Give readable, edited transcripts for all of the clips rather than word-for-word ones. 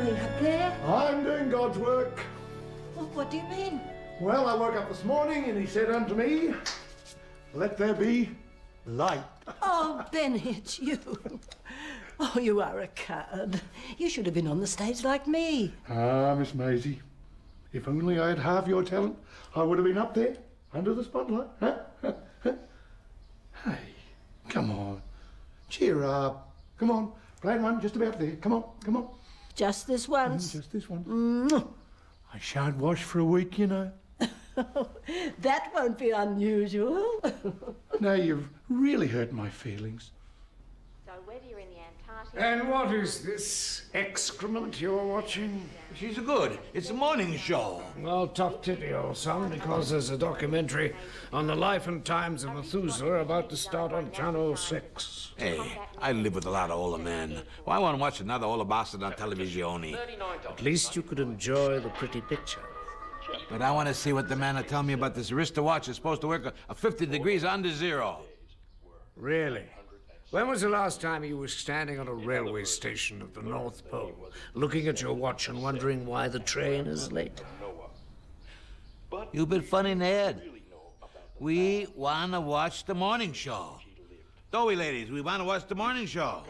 doing up there? I'm doing God's work. Well, what do you mean? Well, I woke up this morning and he said unto me, let there be light. Oh, Benny, it's you. Oh, you are a coward. You should have been on the stage like me. Ah, Miss Maisie, if only I had half your talent, I would have been up there, under the spotlight. Huh? Hey, come on. Cheer up. Come on. Plan one just about there. Come on, come on. Just this once? Just this once. I shan't wash for a week, you know. That won't be unusual. Now you've really hurt my feelings. So whether you're in the Antarctic... And what is this excrement you're watching? She's good. It's a morning show. Well, tough titty, old son, because there's a documentary on the life and times of Methuselah about to start on Channel 6. Hey, I live with a lot of older men. Why want to watch another older bastard on television? At least you could enjoy the pretty picture. But I want to see what the man will tell me about this wristwatch is supposed to work 50 degrees under zero. Really? When was the last time you were standing on a railway station at the North Pole, looking at your watch and wondering why the train is late? You've been funny in the head. We want to watch the morning show. Don't we, ladies? We want to watch the morning show.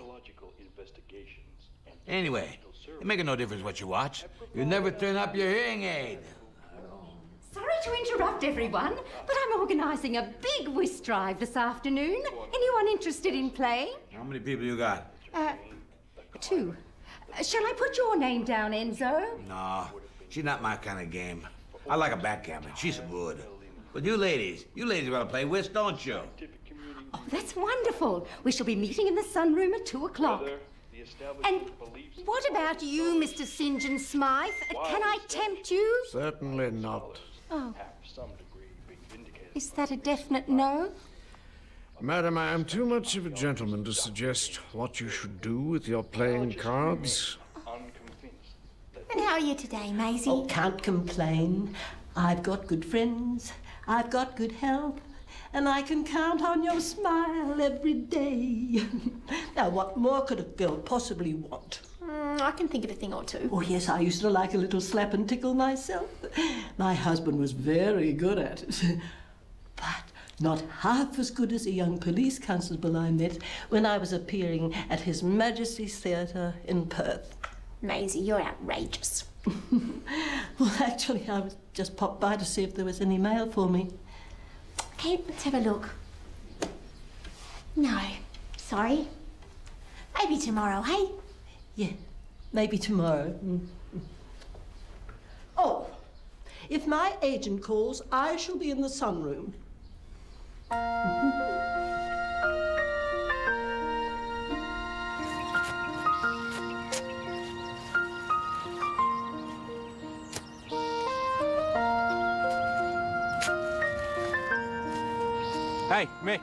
Anyway, it makes no difference what you watch. You never turn up your hearing aid. Sorry to interrupt everyone, but I'm organising a big whist drive this afternoon. Anyone interested in playing? How many people you got? 2. Shall I put your name down, Enzo? No, she's not my kind of game. I like a backgammon. She's good. But you ladies want to play whist, don't you? Oh, that's wonderful. We shall be meeting in the sunroom at 2 o'clock. And what about you, Mr. St. John Smythe? Can I tempt you? Certainly not. Oh. Is that a definite no? Madam, I am too much of a gentleman to suggest what you should do with your playing cards. And how are you today, Maisie? Oh, can't complain. I've got good friends, I've got good health, and I can count on your smile every day. Now, what more could a girl possibly want? I can think of a thing or two. Oh, yes, I used to like a little slap and tickle myself. My husband was very good at it. But not half as good as a young police constable I met when I was appearing at His Majesty's Theatre in Perth. Maisie, you're outrageous. Well, actually, I was just popped by to see if there was any mail for me. Okay, let's have a look. No, sorry. Maybe tomorrow, hey? Yeah, maybe tomorrow. Oh, if my agent calls, I shall be in the sunroom. Hey, Mick.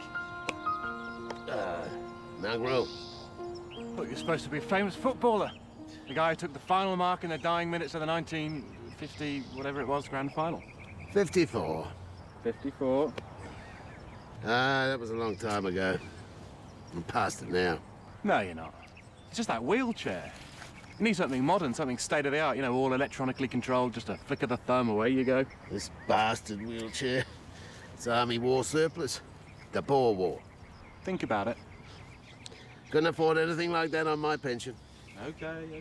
Magro. Look, you're supposed to be a famous footballer. The guy who took the final mark in the dying minutes of the 1950, whatever it was, grand final. 54. 54. Ah, that was a long time ago. I'm past it now. No, you're not. It's just that wheelchair. You need something modern, something state-of-the-art, you know, all electronically controlled, just a flick of the thumb, away you go. This bastard wheelchair. It's Army war surplus. The Boer War. Think about it. Couldn't afford anything like that on my pension. Okay, okay.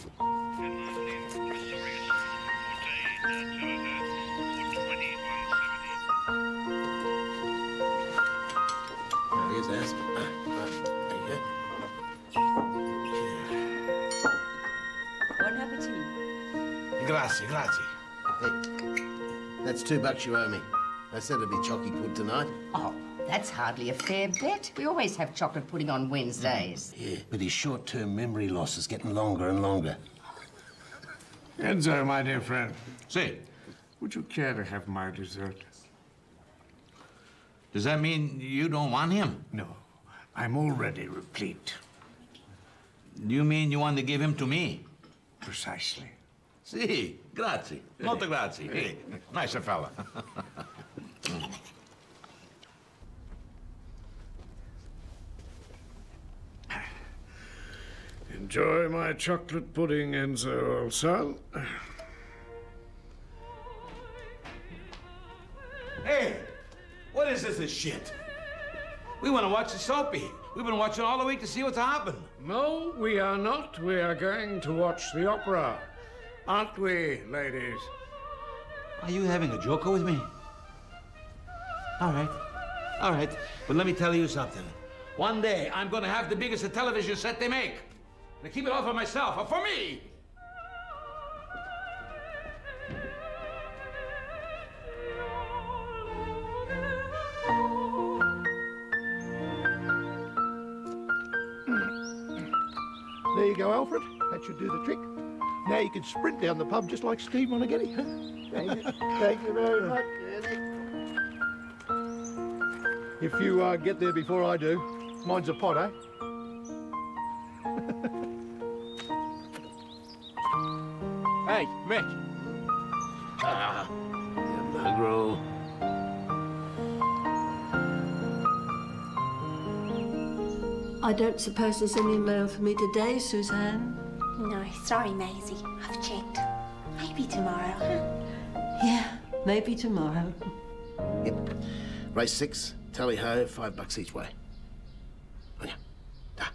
Here's that. There you go. Bon appetit. Grazie, grazie. Hey, that's $2 you owe me. I said it'd be chocky pud tonight. Oh, that's hardly a fair bet. We always have chocolate pudding on Wednesdays. Yeah, but his short-term memory loss is getting longer and longer. Enzo, my dear friend. See, Would you care to have my dessert? does that mean you don't want him? No, I'm already replete. Do you mean you want to give him to me? Precisely. Si, grazie. Molto grazie. Hey, nice fella. Enjoy my chocolate pudding, Enzo, old son. Hey, what is this shit? We want to watch the soapy. We've been watching all the week to see what's happened. No, we are not. We are going to watch the opera. Aren't we, ladies? Are you having a joker with me? All right. But let me tell you something. One day, I'm going to have the biggest television set they make. And keep it all for myself, or for me. There you go, Alfred. That should do the trick. Now you can sprint down the pub just like Steve Monaghan. Thank you very much. If you get there before I do, mine's a pot, eh? Hey, Mick. You muggle. I don't suppose there's any mail for me today, Suzanne? No, sorry, Maisie. I've checked. Maybe tomorrow. Yeah, maybe tomorrow. Yep. Race 6, tally-ho, $5 each way. On ya. Da.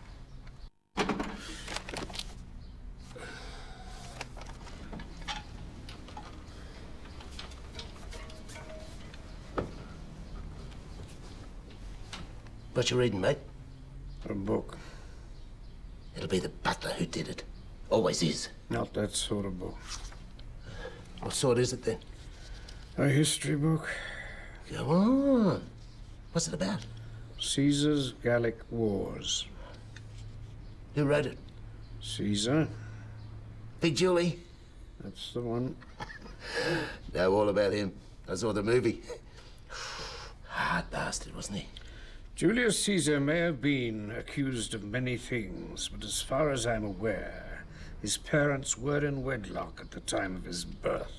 What you reading, mate? A book. It'll be the butler who did it. Always is. Not that sort of book. What sort is it, then? A history book. Go on. What's it about? Caesar's Gallic Wars. Who wrote it? Caesar. Big Julie? That's the one. Know all about him. I saw the movie. Hard bastard, wasn't he? Julius Caesar may have been accused of many things, but as far as I'm aware, his parents were in wedlock at the time of his birth.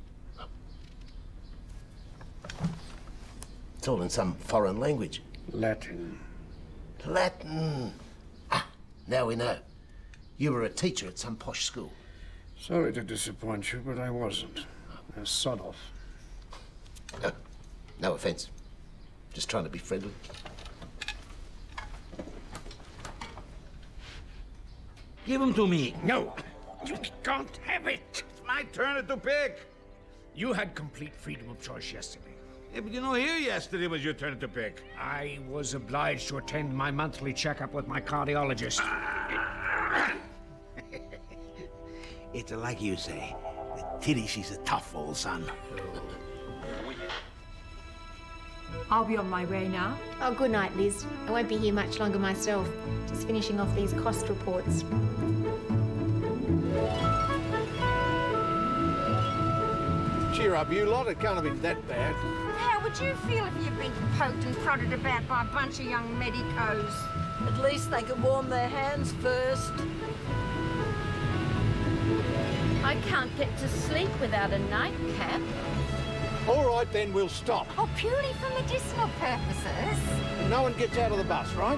It's all in some foreign language. Latin. Latin. Ah, now we know. You were a teacher at some posh school. Sorry to disappoint you, but I wasn't. Sod off. No offense. Just trying to be friendly. Give him to me. No, you can't have it. It's my turn to pick. You had complete freedom of choice yesterday. Yeah, but you know, here yesterday was your turn to pick. I was obliged to attend my monthly checkup with my cardiologist. It's like you say. The titty, she's a tough old son. I'll be on my way now. Oh, good night, Liz. I won't be here much longer myself. Just finishing off these cost reports. Cheer up, you lot. It can't have been that bad. How would you feel if you'd been poked and prodded about by a bunch of young medicos? At least they could warm their hands first. I can't get to sleep without a nightcap. All right, then, we'll stop. Oh, purely for medicinal purposes. No one gets out of the bus, right?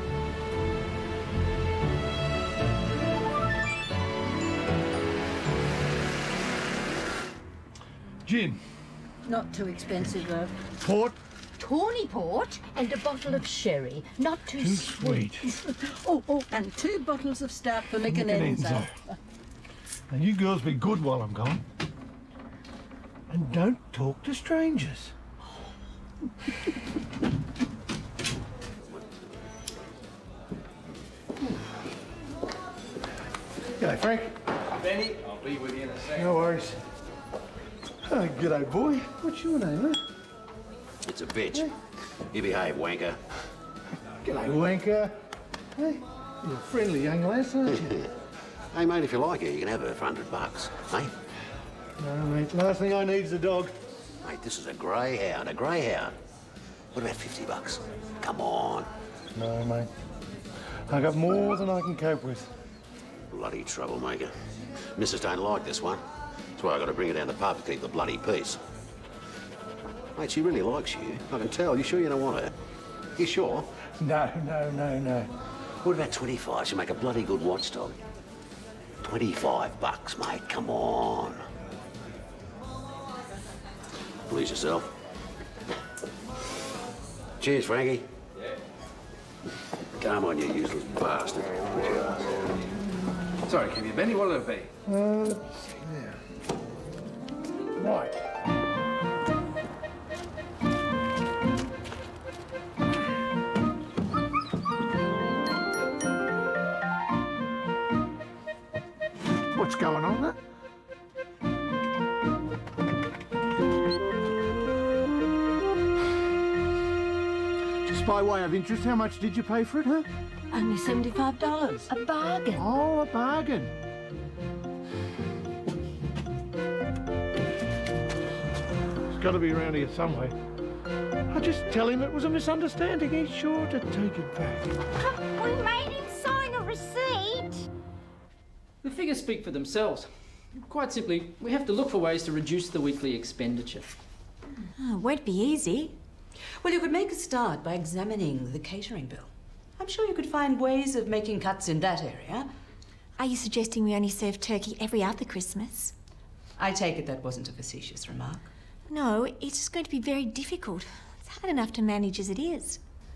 Gin. Not too expensive, though. Port. Tawny port and a bottle of sherry. Not too sweet. Oh, and 2 bottles of stout for Nick and Enzo. Now, you girls be good while I'm gone. And don't talk to strangers. G'day, Frank. Benny, I'll be with you in a second. No worries. Oh, g'day, boy. What's your name, huh? It's a bitch. You behave, wanker. G'day, wanker. Hey, you're a friendly young lass, aren't you? Hey, mate, if you like her, you can have her for $100, eh? No, mate. Last thing I need is a dog. Mate, this is a greyhound, a greyhound. What about $50? Come on. No, mate. I got more than I can cope with. Bloody troublemaker. Missus don't like this one. That's why I got to bring her down the pub to keep the bloody peace. Mate, she really likes you. I can tell. You sure you don't want her? You sure? No. What about 25? She'll make a bloody good watchdog. 25 bucks, mate. Come on. Please yourself. Cheers, Frankie. Come on, you useless bastard. Sorry, can you, Benny? What'll it be? Let's see now. Right. What's going on there? Just by way of interest, how much did you pay for it, huh? Only $75. A bargain. Oh, a bargain. It's got to be around here somewhere. I'll just tell him it was a misunderstanding. He's sure to take it back. We made him sign a receipt. The figures speak for themselves. Quite simply, we have to look for ways to reduce the weekly expenditure. Oh, won't be easy. Well, you could make a start by examining the catering bill. I'm sure you could find ways of making cuts in that area. Are you suggesting we only serve turkey every other Christmas? I take it that wasn't a facetious remark. No, it's just going to be very difficult. It's hard enough to manage as it is.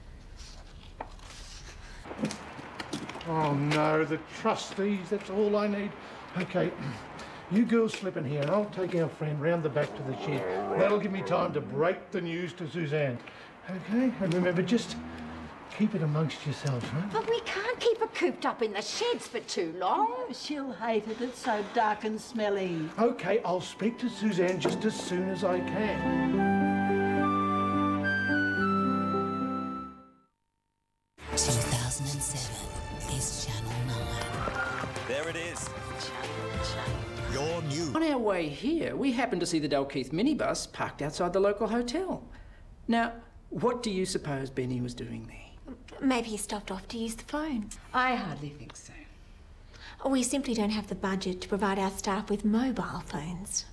Oh, no, the trustees, that's all I need. OK, you girls slip in here and I'll take our friend round the back to the shed. That'll give me time to break the news to Suzanne. OK? And remember, just keep it amongst yourselves, right? But we can't keep her cooped up in the sheds for too long. She'll hate it. It's so dark and smelly. OK, I'll speak to Suzanne just as soon as I can. 2007 is Channel 9. There it is. Your new. On our way here, we happened to see the Dalkeith minibus parked outside the local hotel. Now, what do you suppose Benny was doing there? Maybe he stopped off to use the phone. I hardly think so. We simply don't have the budget to provide our staff with mobile phones.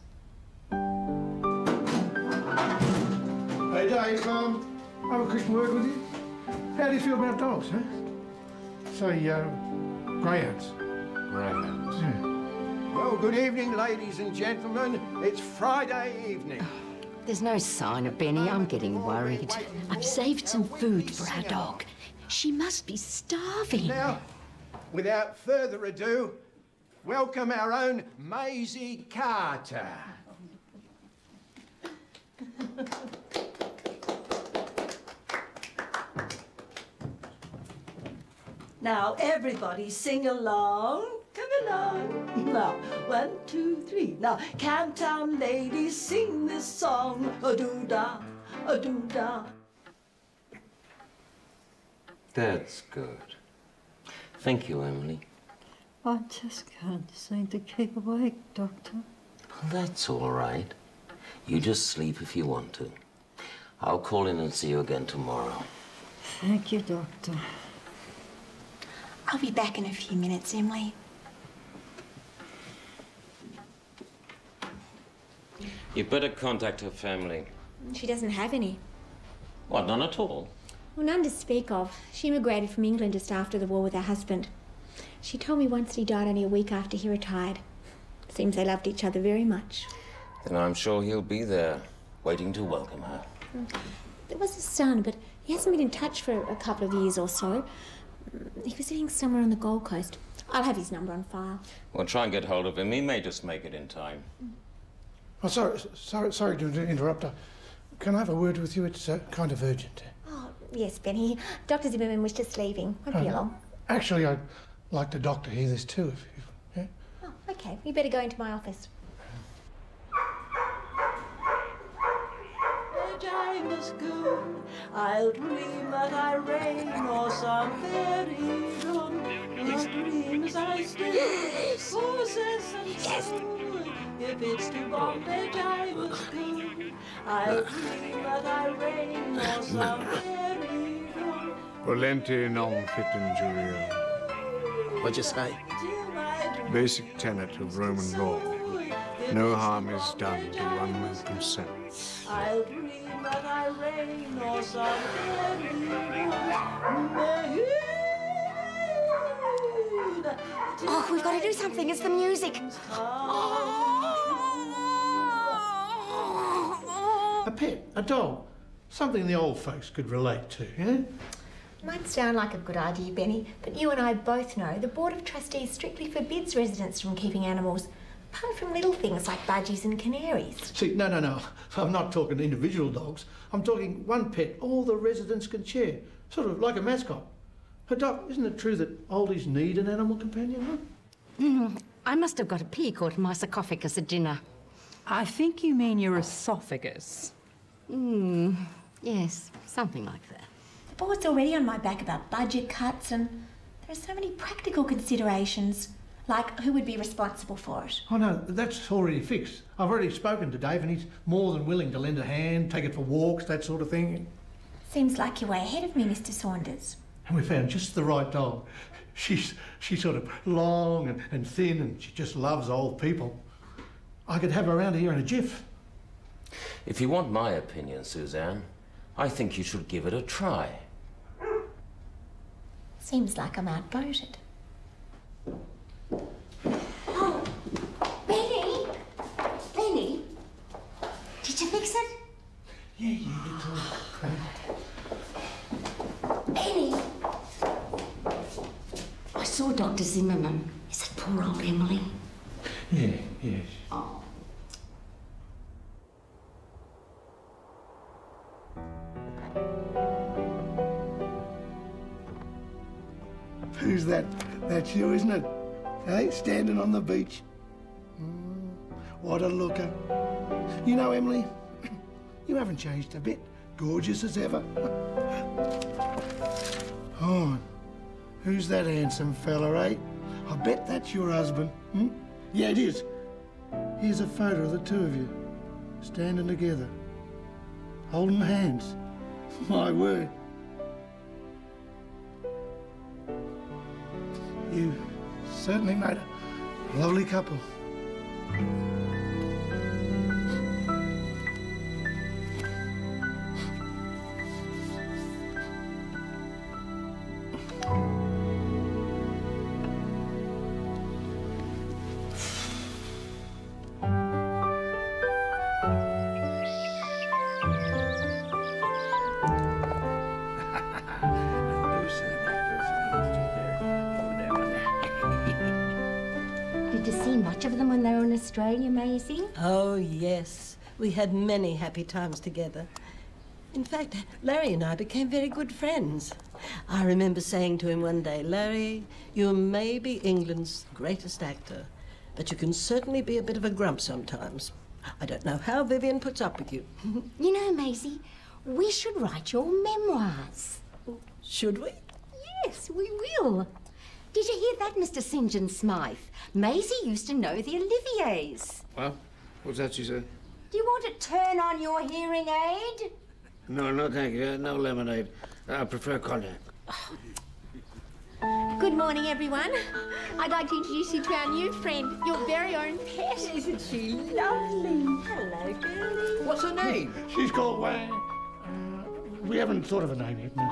Hey, Dave, have a quick word with you. How do you feel about dogs, huh? Say, greyhounds. Greyhounds? Yeah. Well, good evening, ladies and gentlemen. It's Friday evening. There's no sign of Benny. I'm getting worried. I've saved some food for our dog. She must be starving. Now, without further ado, welcome our own Maisie Carter. Now, everybody sing along. Come along. Now, 1, 2, 3. Now, Camptown ladies, sing this song. A-doo-da, a-doo-da. That's good. Thank you, Emily. I just can't seem to keep awake, Doctor. Well, that's all right. You just sleep if you want to. I'll call in and see you again tomorrow. Thank you, Doctor. I'll be back in a few minutes, Emily. You better contact her family. She doesn't have any. What, none at all? Well, none to speak of. She immigrated from England just after the war with her husband. She told me once that he died only a week after he retired. Seems they loved each other very much. Then I'm sure he'll be there, waiting to welcome her. There was a son, but he hasn't been in touch for a couple of years or so. He was living somewhere on the Gold Coast. I'll have his number on file. We'll try and get hold of him. He may just make it in time. Oh, sorry to interrupt. Can I have a word with you? It's kind of urgent. Oh, yes, Benny. Dr. Zimmerman was just leaving. Won't be long. Actually, I'd like the doctor to hear this too, yeah? Oh, okay. You better go into my office. I must go. I'll dream that I reign or some fairy dawn. These dreams I still possess and so. If it's to bondage I must go. I'll dream that I reign or some fairy dawn. Volenti non fit injuria. What'd you say? Basic tenet of Roman law. No harm is done to one who consents. I'll dream that I reign or some fairy dawn. Oh, we've got to do something. It's the music. A pet, a dog, something the old folks could relate to, yeah? Might sound like a good idea, Benny, but you and I both know the Board of Trustees strictly forbids residents from keeping animals, apart from little things like budgies and canaries. See, no. I'm not talking individual dogs. I'm talking one pet all the residents can share, sort of like a mascot. But, Doc, isn't it true that oldies need an animal companion, huh? I must have got a pea caught in my sarcophagus at dinner. I think you mean your esophagus. Yes, something like that. The board's already on my back about budget cuts, and there are so many practical considerations, like who would be responsible for it. Oh, no, that's already fixed. I've already spoken to Dave, and he's more than willing to lend a hand, take it for walks, that sort of thing. Seems like you're way ahead of me, Mr. Saunders. And we found just the right dog. She's sort of long and thin, and she just loves old people. I could have her around here in a jiff. If you want my opinion, Suzanne, I think you should give it a try. Seems like I'm outvoted. Oh, Benny! Benny! Did you fix it? Yeah, it's all right. Benny! I saw Dr. Zimmerman. Is it poor old Emily? Yeah, yes. Oh. Who's that? That's you, isn't it? Hey, standing on the beach. What a looker. You know, Emily, you haven't changed a bit. Gorgeous as ever. Oh, who's that handsome fella, eh? I bet that's your husband. Yeah, it is. Here's a photo of the two of you, standing together, holding hands. My word. You certainly made a lovely couple. Did you see much of them when they were in Australia, Maisie? Oh, yes. We had many happy times together. In fact, Larry and I became very good friends. I remember saying to him one day, Larry, you may be England's greatest actor, but you can certainly be a bit of a grump sometimes. I don't know how Vivian puts up with you. You know, Maisie, we should write your memoirs. Should we? Yes, we will. Did you hear that, Mr. St. John Smythe? Maisie used to know the Oliviers. Well, what's that she said? Do you want to turn on your hearing aid? No, thank you. No lemonade. I prefer cognac. Good morning, everyone. I'd like to introduce you to our new friend, your very own pet. Isn't she lovely? Hello, girlie. What's her name? She's called Wang. We haven't thought of a name yet.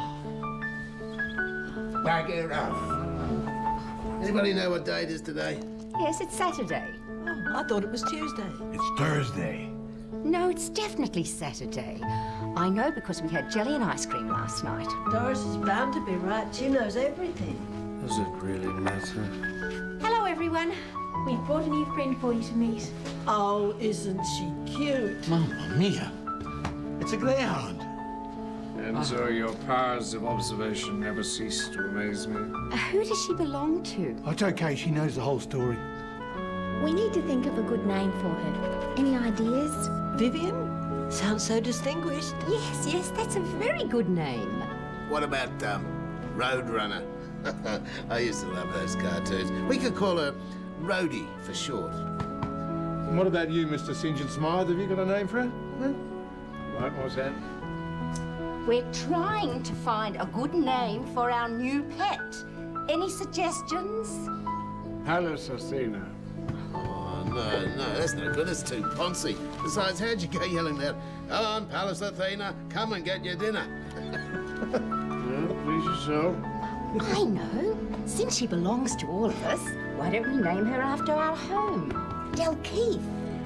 Back it up. Anybody know what day it is today? Yes, it's Saturday. Oh, I thought it was Tuesday. It's Thursday. No, it's definitely Saturday. I know because we had jelly and ice cream last night. Doris is bound to be right. She knows everything. Does it really matter? Hello, everyone. We've brought a new friend for you to meet. Oh, isn't she cute? Mamma mia. It's a greyhound. And so your powers of observation never cease to amaze me. Who does she belong to? Oh, it's okay, she knows the whole story. We need to think of a good name for her. Any ideas? Vivian? Sounds so distinguished. Yes, that's a very good name. What about, Roadrunner? I used to love those cartoons. We could call her Rhodey for short. And what about you, Mr. St. John Smythe? Have you got a name for her? Huh? Right, what's that? We're trying to find a good name for our new pet. Any suggestions? Palace Athena. Oh, no, that's no good. It's too poncy. Besides, how'd you go yelling that? Come on, Palace Athena, come and get your dinner. Well, please yourself. I know. Since she belongs to all of us, why don't we name her after our home? Dalkeith.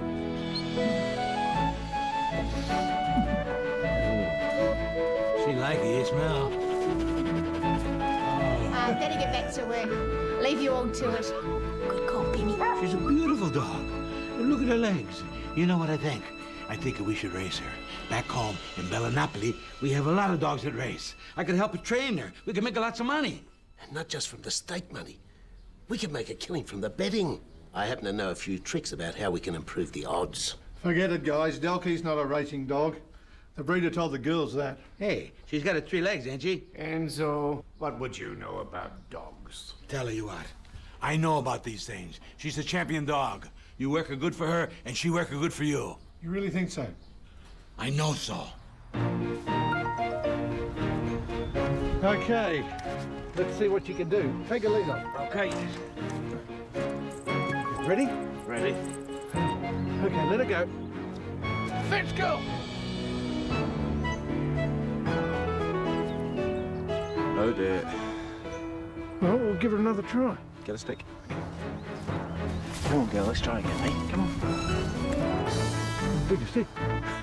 She like it, you smell. I'd better get back to work. Leave you all to it. Good call, Benny. She's a beautiful dog. Look at her legs. You know what I think? I think we should race her. Back home in Bellinapoli, we have a lot of dogs that race. I could help her train her. We could make lots of money. And not just from the stake money. We could make a killing from the betting. I happen to know a few tricks about how we can improve the odds. Forget it, guys. Dalkeith's not a racing dog. The breeder told the girls that. Hey, she's got her 3 legs, ain't she? Enzo, what would you know about dogs? Tell you what, I know about these things. She's a champion dog. You work her good for her, and she work her good for you. You really think so? I know so. Okay, let's see what you can do. Take a lead on. Okay. Ready? Ready. Okay, let her go. Let's go! Oh dear. Well, we'll give it another try. Get a stick. Come on, girl, let's try again, mate. Come on. Bigger stick.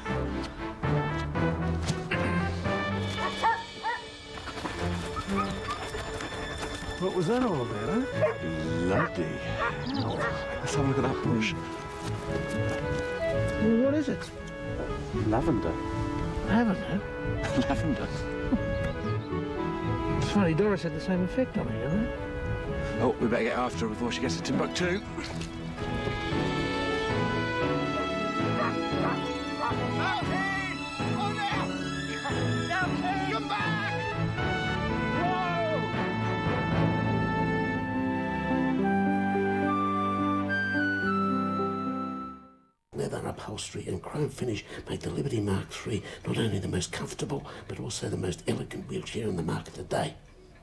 What was that all about, huh? Bloody hell. Let's have a look at that bush. Well, what is it? Lavender. Lavender? Lavender. It's funny, Doris had the same effect on me, you know? Oh, we better get after her before she gets to Timbuktu. Come back! Leather upholstery and chrome finish make the Liberty Mark III not only the most comfortable, but also the most elegant wheelchair on the market today.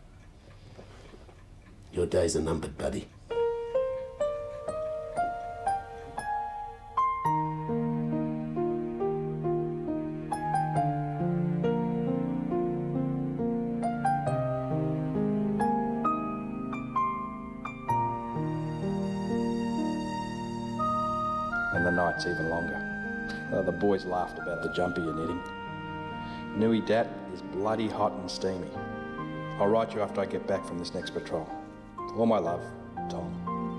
Your days are numbered, buddy. And the night's even longer. The boys laughed about the jumper you're knitting. Nui Dat is bloody hot and steamy. I'll write you after I get back from this next patrol. All my love, Tom.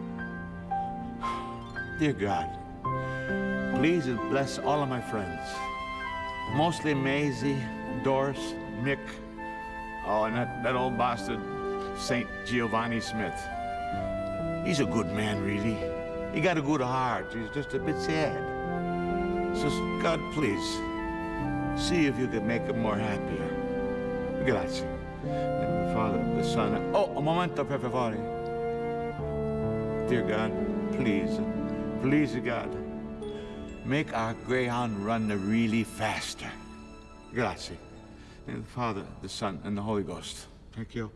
Dear God, please bless all of my friends. Mostly Maisie, Doris, Mick. Oh, and that old bastard, St. Giovanni Smith. He's a good man, really. He got a good heart. He's just a bit sad. So, God, please, see if you can make him more happier. Grazie. The Father, the Son. Oh, un momento, per favore. Dear God, please, please, God, make our greyhound run really faster. Grazie. In the Father, the Son, and the Holy Ghost. Thank you.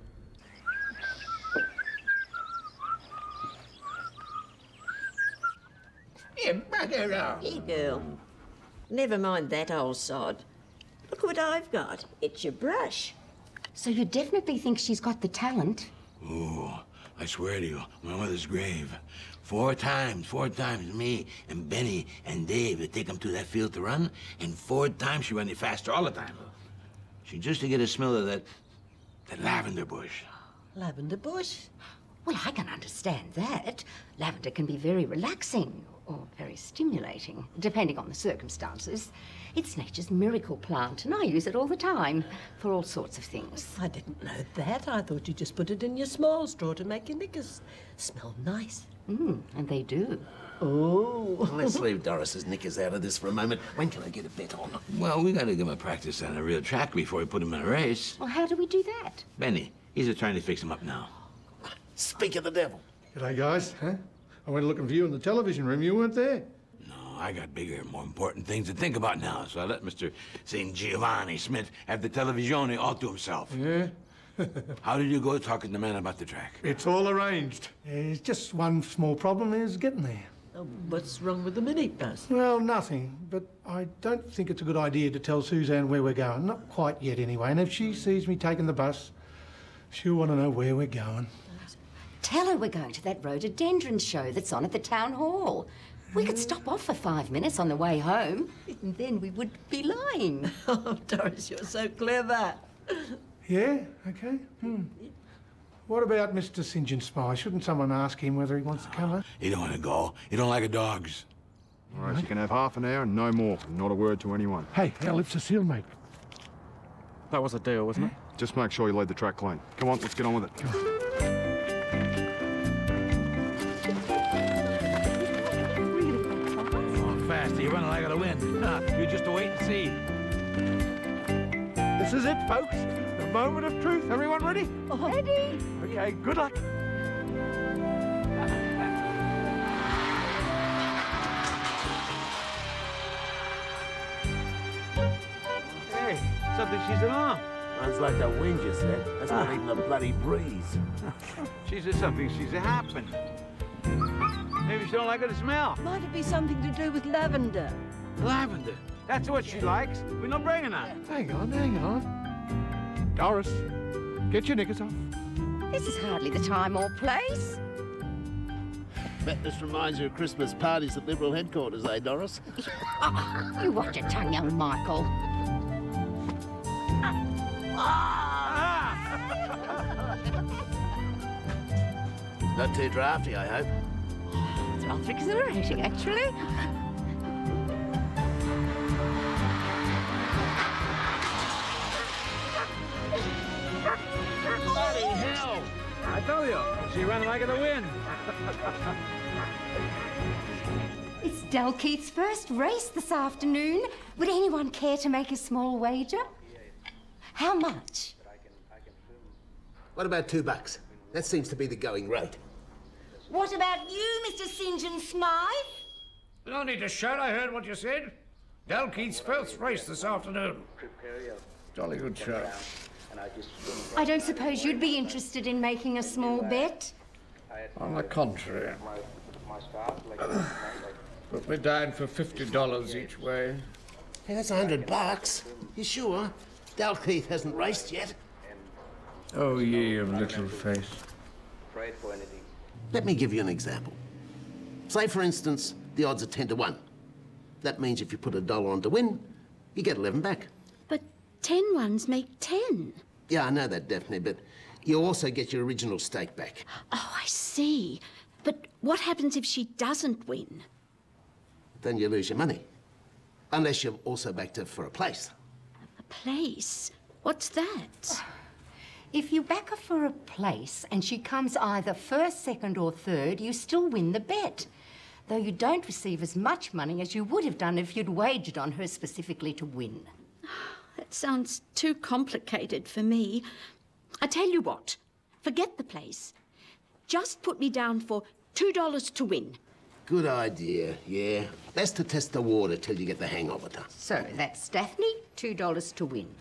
Here, bugger off. Here, girl. Never mind that old sod. Look what I've got. It's your brush. So you definitely think she's got the talent? Oh, I swear to you, my mother's grave. 4 times, me and Benny and Dave would take him to that field to run, and 4 times she ran it faster all the time. She just to get a smell of that lavender bush. Lavender bush? Well, I can understand that. Lavender can be very relaxing or very stimulating, depending on the circumstances. It's nature's miracle plant, and I use it all the time for all sorts of things. I didn't know that. I thought you just put it in your small straw to make your knickers smell nice. And they do. Oh. Let's leave Doris's knickers out of this for a moment. When can I get a bet on? Well, we gotta give him a practice on a real track before we put him in a race. Well, how do we do that? Benny, he's trying to fix him up now. Speak of the devil. G'day, guys. Huh? I went looking for you in the television room. You weren't there. No, I got bigger and more important things to think about now, so I let Mr. St. Giovanni Smith have the televisione all to himself. Yeah? How did you go talking to the man about the track? It's all arranged. There's just one small problem is getting there. Oh, what's wrong with the minibus? Well, nothing. But I don't think it's a good idea to tell Suzanne where we're going. Not quite yet, anyway. And if she sees me taking the bus, She'll want to know where we're going. Tell her we're going to that rhododendron show that's on at the town hall. We could stop off for 5 minutes on the way home, and then we would be lying. Oh, Doris, you're so clever. Yeah? OK. What about Mr. St. John Spy? Shouldn't someone ask him whether he wants to come up? He don't want to go. He don't like dogs. All right, you can have half an hour and no more. Not a word to anyone. Hey, our lips are sealed, mate. That was a deal, wasn't it? Just make sure you lead the track clean. Come on, let's get on with it. Come on, faster. You're running like I gotta win. You just wait and see. This is it, folks. The moment of truth. Everyone ready? Ready? OK, good luck. Hey, something she's along. Runs like the wind, you said. That's not even a bloody breeze. She's a something. She's a happen. Maybe she don't like the smell. Might it be something to do with lavender? Lavender. That's what she likes. We're not bringing her. Hang on. Doris, get your knickers off. This is hardly the time or place. Bet this reminds you of Christmas parties at Liberal headquarters, eh, Doris? You watch your tongue, young Michael. Not too drafty, I hope. It's rather exhilarating, actually. Bloody hell! I tell you, she ran like the wind. It's Dalkeith's first race this afternoon. Would anyone care to make a small wager? How much? What about $2? That seems to be the going rate. What about you, Mr. St. John Smythe? No need to shout, I heard what you said. Dalkeith's first race this afternoon. Jolly good show. I don't suppose you'd be interested in making a small bet? On the contrary. Put me down for $50 each way. Hey, that's $100. You sure? Dalkeith hasn't raced yet. Oh, ye of little faith. Let me give you an example. Say, for instance, the odds are 10 to 1. That means if you put $1 on to win, you get 11 back. But 10 ones make 10. Yeah, I know that, Daphne, but you also get your original stake back. Oh, I see. But what happens if she doesn't win? Then you lose your money. Unless you've also backed her for a place. A place? What's that? If you back her for a place and she comes either first, second or third, you still win the bet. Though you don't receive as much money as you would have done if you'd wagered on her specifically to win. That sounds too complicated for me. I tell you what, forget the place. Just put me down for $2 to win. Good idea, yeah. Best to test the water till you get the hang of it. So that's Daphne, $2 to win.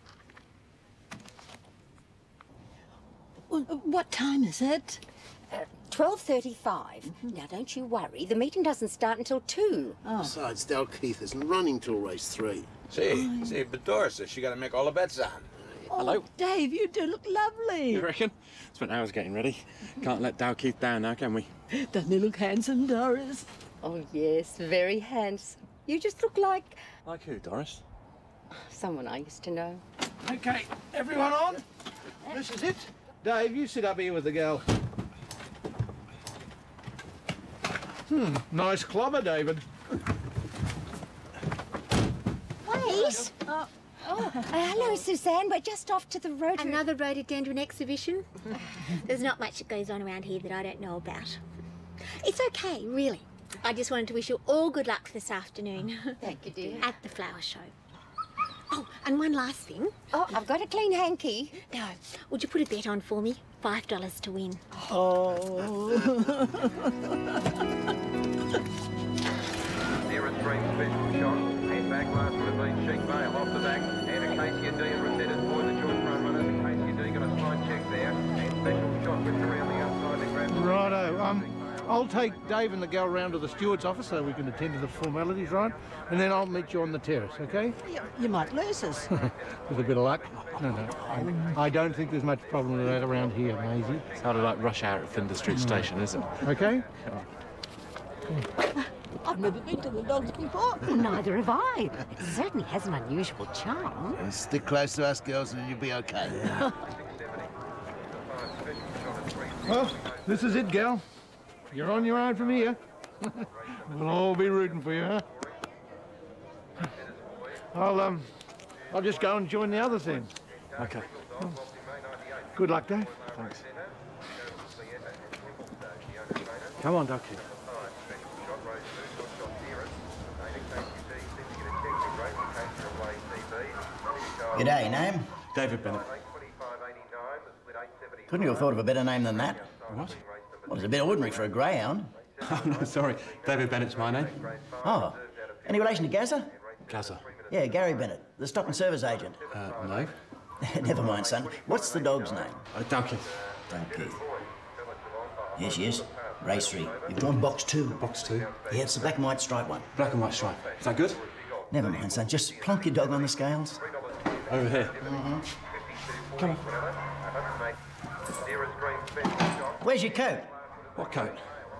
Well, what time is it? 12:35. Now, don't you worry. The meeting doesn't start until 2. Besides, Dalkeith isn't running till race 3. See, but Doris says she got to make all the bets on. Hello. Dave, you do look lovely. You reckon? Spent hours getting ready. Can't let Dalkeith down now, can we? Doesn't he look handsome, Doris? Oh, yes, very handsome. You just look like Like who, Doris? someone I used to know. OK, everyone on? This is it. Dave, you sit up here with the girl. Nice clobber, David. Wait! Hello, Suzanne. We're just off to the road. Another rhododendron exhibition? There's not much that goes on around here that I don't know about. It's okay, really. I just wanted to wish you all good luck for this afternoon. Thank you, dear. At the flower show. Oh, and one last thing. Oh, I've got a clean hanky. No, would you put a bet on for me? $5 to win. Nearest stream special shot, and back last would have been Sheik Vale off the back, and a KCD and Rosetta's for the joint front runners. The KCD got a slide check there, and special shot whipped around the outside and grabbed. Righto, I'll take Dave and the girl round to the steward's office so we can attend to the formalities, right? And then I'll meet you on the terrace, okay? You might lose us. With a bit of luck. No. I don't think there's much problem with that around here, Maisie. Sounded like rush hour at Flinders Street Station, isn't it? Okay? I've never been to the dogs before. Well, neither have I. It certainly has an unusual charm. Stick close to us, girls, and you'll be okay. Well, this is it, gal. You're on your own from here. We'll all be rooting for you, huh? I'll just go and join the others then. Okay. Good luck, Dave. Thanks. Come on, Dalkeith. G'day, name? David Bennett. Couldn't you have thought of a better name than that? What? Well, it's a bit ordinary for a greyhound. Oh, no, sorry. David Bennett's my name. Oh. Any relation to Gazza? Gazza. Yeah, Gary Bennett, the stock and service agent. No. Never mind, son. What's the dog's name? Dalkeith. Dalkeith. Yes. Race 3. You've drawn box 2. Box 2? Yeah, it's the black and white stripe one. Black and white stripe. Is that good? Never mind, son. Just plonk your dog on the scales. Over here. Come on. Where's your coat? What coat?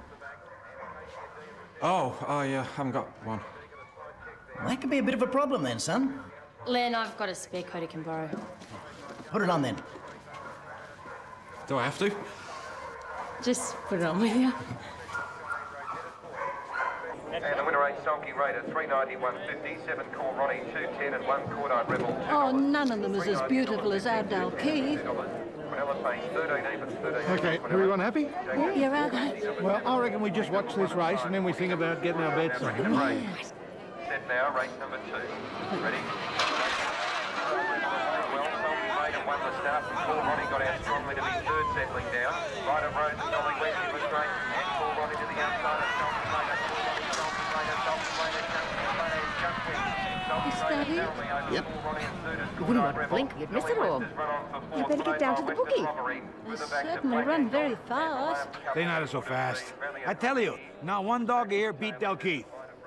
Oh, I haven't got one. Well, that could be a bit of a problem then, son. Len, I've got a spare coat I can borrow. Put it on then. Do I have to? Just put it on with you. And the winner 8 Sulky Raider, 390-150, 7 Core Ronnie, 210 and 1 Cordite Rebel. $2. Oh, none of them is as beautiful as our Dalkeith. Okay, everyone happy? Yeah, right. Well, I reckon we just watch this race and then we think about getting our bets on. Set now, race number 2. Ready? Well, Sulky Raider won the start from Core Ronnie, got out strongly to be third, settling down. Right of Rose and Dolly West in the straight, and Core Ronnie to the outside of Sulky Raider. Yep. You wouldn't want to blink, you'd miss it all. You better get down to the bookie. They certainly run very fast. They're not so fast. I tell you, not one dog here beat Dalkeith.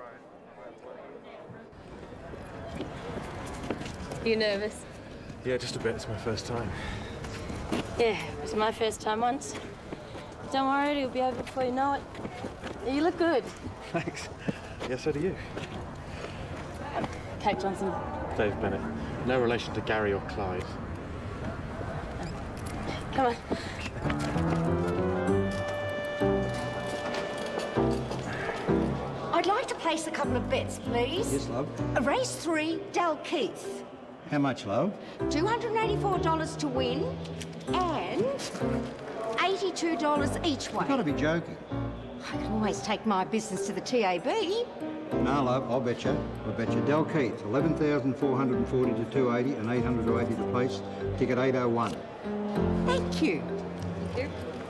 You nervous? Yeah, just a bit. It's my first time. Yeah, it was my first time once. Don't worry, it'll be over before you know it. You look good. Thanks. Yeah, so do you. Kate Johnson. Dave Bennett. No relation to Gary or Clyde. Come on. I'd like to place a couple of bets, please. Yes, love. Race 3, Dalkeith. How much, love? $284 to win and $82 each way. You've got to be joking. I can always take my business to the TAB. No, love, I'll bet you. I'll bet you Dalkeith, 11,440 to 280 and 800 to 80 to place. Ticket 801. Thank you. Thank you.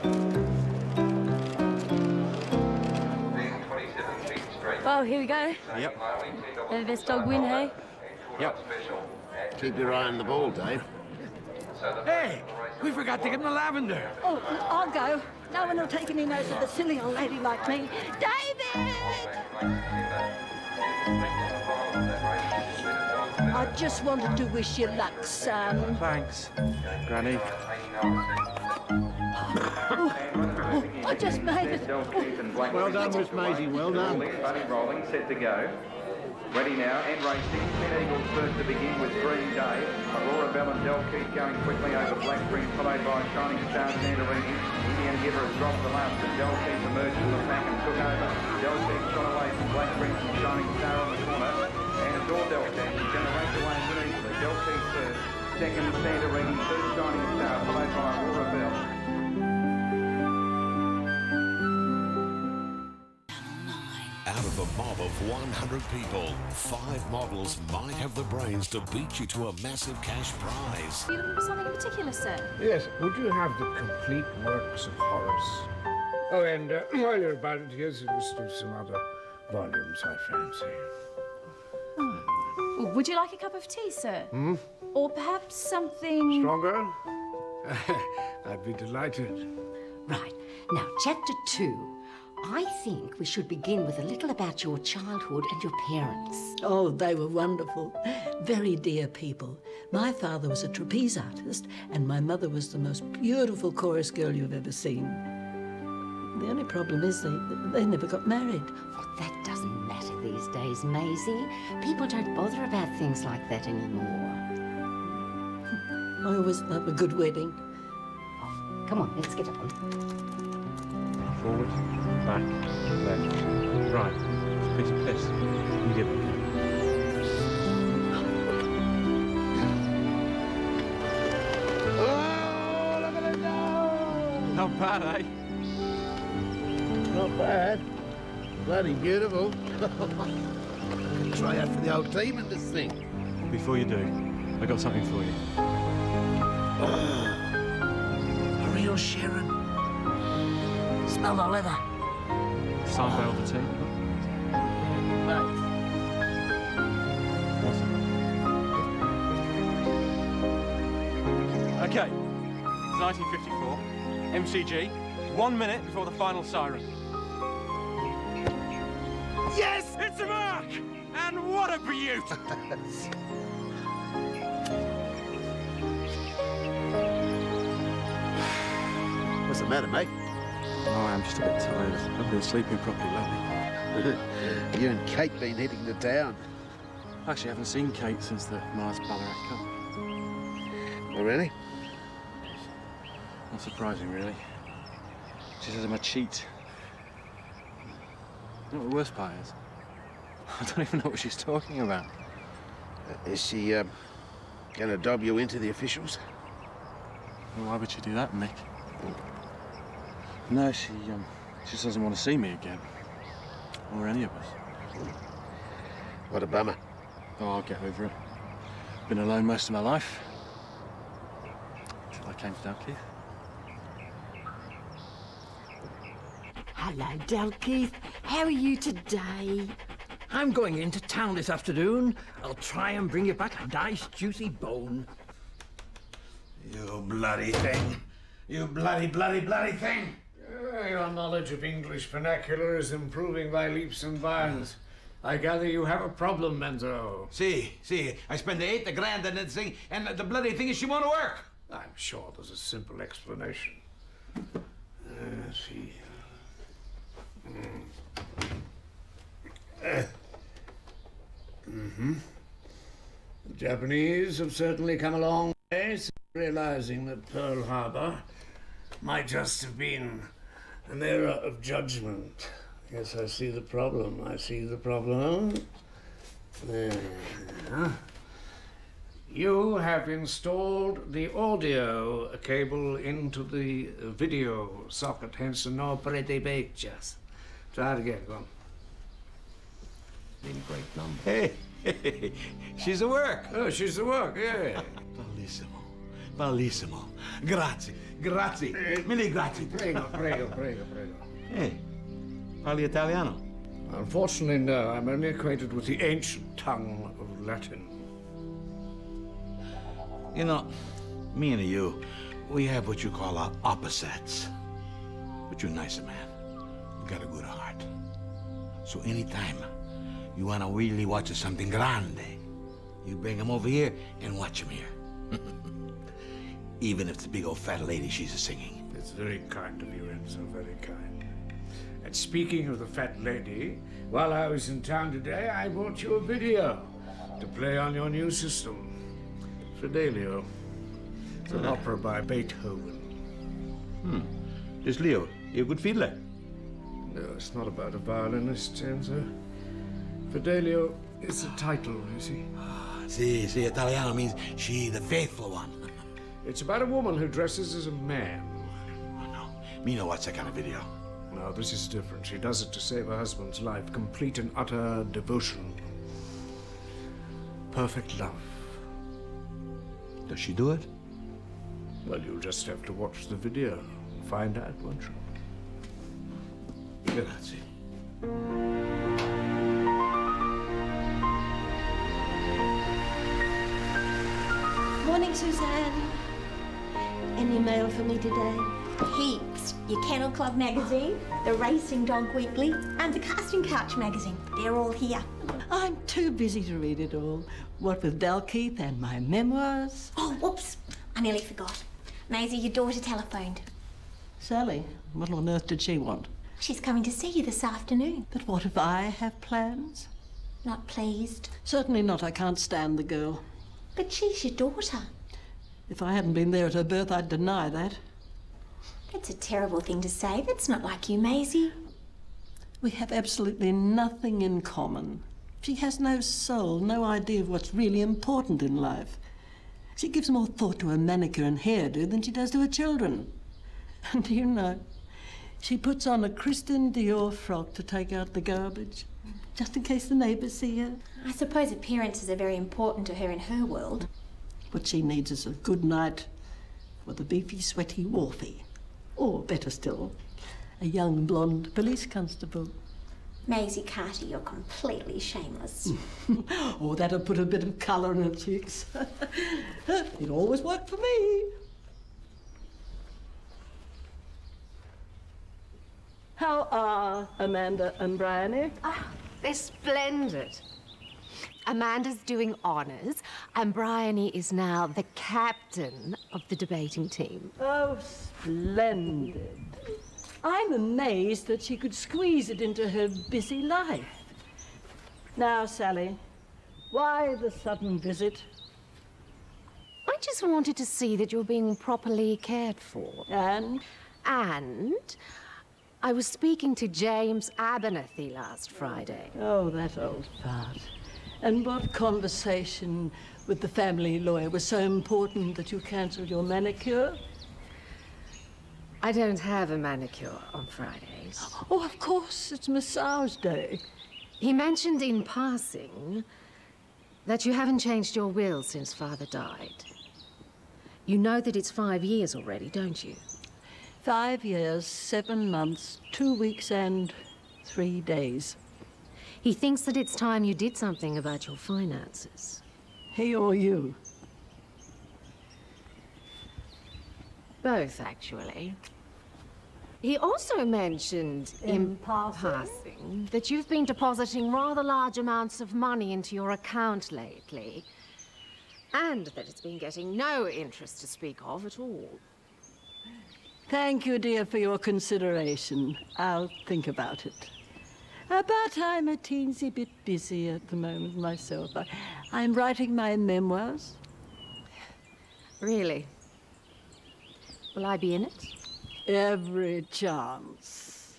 Well, here we go. Yep. May the best dog win, hey? Yep. Keep your eye on the ball, Dave. Hey, we forgot to get him the lavender. Oh, I'll go. No one will take any notice of a silly old lady like me. David! I just wanted to wish you luck, son. Thanks, Granny. I just made it. Well done, Miss Maisie, well done. Bunny rolling, set to go. Ready now, and racing. 10 Eagles first to begin with Green Day. Aurora Bell and Dalkeith going quickly over Black Spring, followed by Shining Star Santorini. Indian Giver has dropped the last, and Dalkeith emerged from the pack and took over. Dalkeith shot away from Black Spring and Shining Star on the corner. And it's all Dalkeith. He's going to race away and win easily. Dalkeith first, second Santorini, third Shining Star, followed by Aurora Bell. Out of a mob of 100 people, 5 models might have the brains to beat you to a massive cash prize. Are you looking for something in particular, sir? Yes, would you have the complete works of Horace? Oh, and while you're about it, here's a list of some other volumes, I fancy. Oh. Would you like a cup of tea, sir? Hmm? Or perhaps something... Stronger? I'd be delighted. Right. Now, Chapter 2. I think we should begin with a little about your childhood and your parents. Oh, they were wonderful. Very dear people. My father was a trapeze artist, and my mother was the most beautiful chorus girl you've ever seen. The only problem is they never got married. Oh, that doesn't matter these days, Maisie. People don't bother about things like that anymore. I always love a good wedding. Oh, come on, let's get on. Forward, back, left, right. Piece of piss. You give it. Oh, look at it go! Not bad, eh? Not bad. Bloody beautiful. I could try out for the old team in this thing. Before you do, I got something for you. A real Sharon. Smell the leather. Signed by all the team. Okay, it's 1954, MCG, 1 minute before the final siren. Yes, it's a mark! And what a beaut! What's the matter, mate? Oh, I'm just a bit tired. I've been sleeping properly lately. You and Kate been heading to town. Actually, I haven't seen Kate since the Mars Ballarat Cup. Oh, really? Not surprising, really. She says I'm a cheat. You know what the worst part is? I don't even know what she's talking about. Is she, gonna dob you into the officials? Well, why would she do that, Nick? No, she just doesn't want to see me again. Or any of us. What a bummer. Oh, I'll get over it. Been alone most of my life. Until I came to Dalkeith. Hello, Dalkeith. How are you today? I'm going into town this afternoon. I'll try and bring you back a nice, juicy bone. You bloody thing. You bloody thing. Your knowledge of English vernacular is improving by leaps and bounds. I gather you have a problem, Menzo. See, I spent the grand on that thing, and the bloody thing is she won't work. I'm sure there's a simple explanation. See. The Japanese have certainly come a long way since realizing that Pearl Harbor might just have been an error of judgment. Yes, I see the problem. I see the problem. There. You have installed the audio cable into the video socket, hence no pretty pictures. Try it again, go on. Been a great number. Hey, she's at work. Oh, she's at work, yeah. Bellissimo. Grazie. Mille grazie. Prego. Hey, parli Italiano? Unfortunately, no. I'm only acquainted with the ancient tongue of Latin. You know, me and you, we have what you call our opposites. But you're a nicer man. You got a good heart. So anytime you want to really watch something grande, you bring him over here and watch him here. Even if it's a big old fat lady she's singing. It's very kind of you, Enzo, very kind. And speaking of the fat lady, while I was in town today, I bought you a video to play on your new system. Fidelio. It's an opera by Beethoven. Is Leo a good fiddler? No, it's not about a violinist, Enzo. Fidelio is the title, you see. See, Italiano means she the faithful one. It's about a woman who dresses as a man. Oh, no. Me no watch that kind of video. No, this is different. She does it to save her husband's life. Complete and utter devotion. Perfect love. Does she do it? Well, you'll just have to watch the video. Find out, won't you? Grazie. Morning, Suzanne. Any mail for me today? Heaps. books, your Kennel Club magazine, the Racing Dog Weekly, and the Casting Couch magazine. They're all here. I'm too busy to read it all. What with Dalkeith and my memoirs. Oh, whoops. I nearly forgot. Maisie, your daughter telephoned. Sally, what on earth did she want? She's coming to see you this afternoon. But what if I have plans? Not pleased? Certainly not. I can't stand the girl. But she's your daughter. If I hadn't been there at her birth, I'd deny that. That's a terrible thing to say. That's not like you, Maisie. We have absolutely nothing in common. She has no soul, no idea of what's really important in life. She gives more thought to her manicure and hairdo than she does to her children. And do you know, she puts on a Christian Dior frock to take out the garbage, just in case the neighbours see her. I suppose appearances are very important to her in her world. What she needs is a good night with a beefy, sweaty wharfie. Or, better still, a young blonde police constable. Maisie Carter, you're completely shameless. Oh, that'll put a bit of colour in her cheeks. It always worked for me. How are Amanda and Bryony? Oh, they're splendid. Amanda's doing honours, and Bryony is now the captain of the debating team. Oh, splendid. I'm amazed that she could squeeze it into her busy life. Now, Sally, why the sudden visit? I just wanted to see that you're being properly cared for. And? And I was speaking to James Abernethy last Friday. Oh, that old fart. And what conversation with the family lawyer was so important that you cancelled your manicure? I don't have a manicure on Fridays. Oh, of course, it's massage day. He mentioned in passing that you haven't changed your will since Father died. You know that it's 5 years already, don't you? 5 years, 7 months, 2 weeks and 3 days. He thinks that it's time you did something about your finances. He or you? Both, actually. He also mentioned in passing that you've been depositing rather large amounts of money into your account lately, and that it's been getting no interest to speak of at all. Thank you, dear, for your consideration. I'll think about it. But I'm a teensy bit busy at the moment myself. I'm writing my memoirs. Really? Will I be in it? Every chance.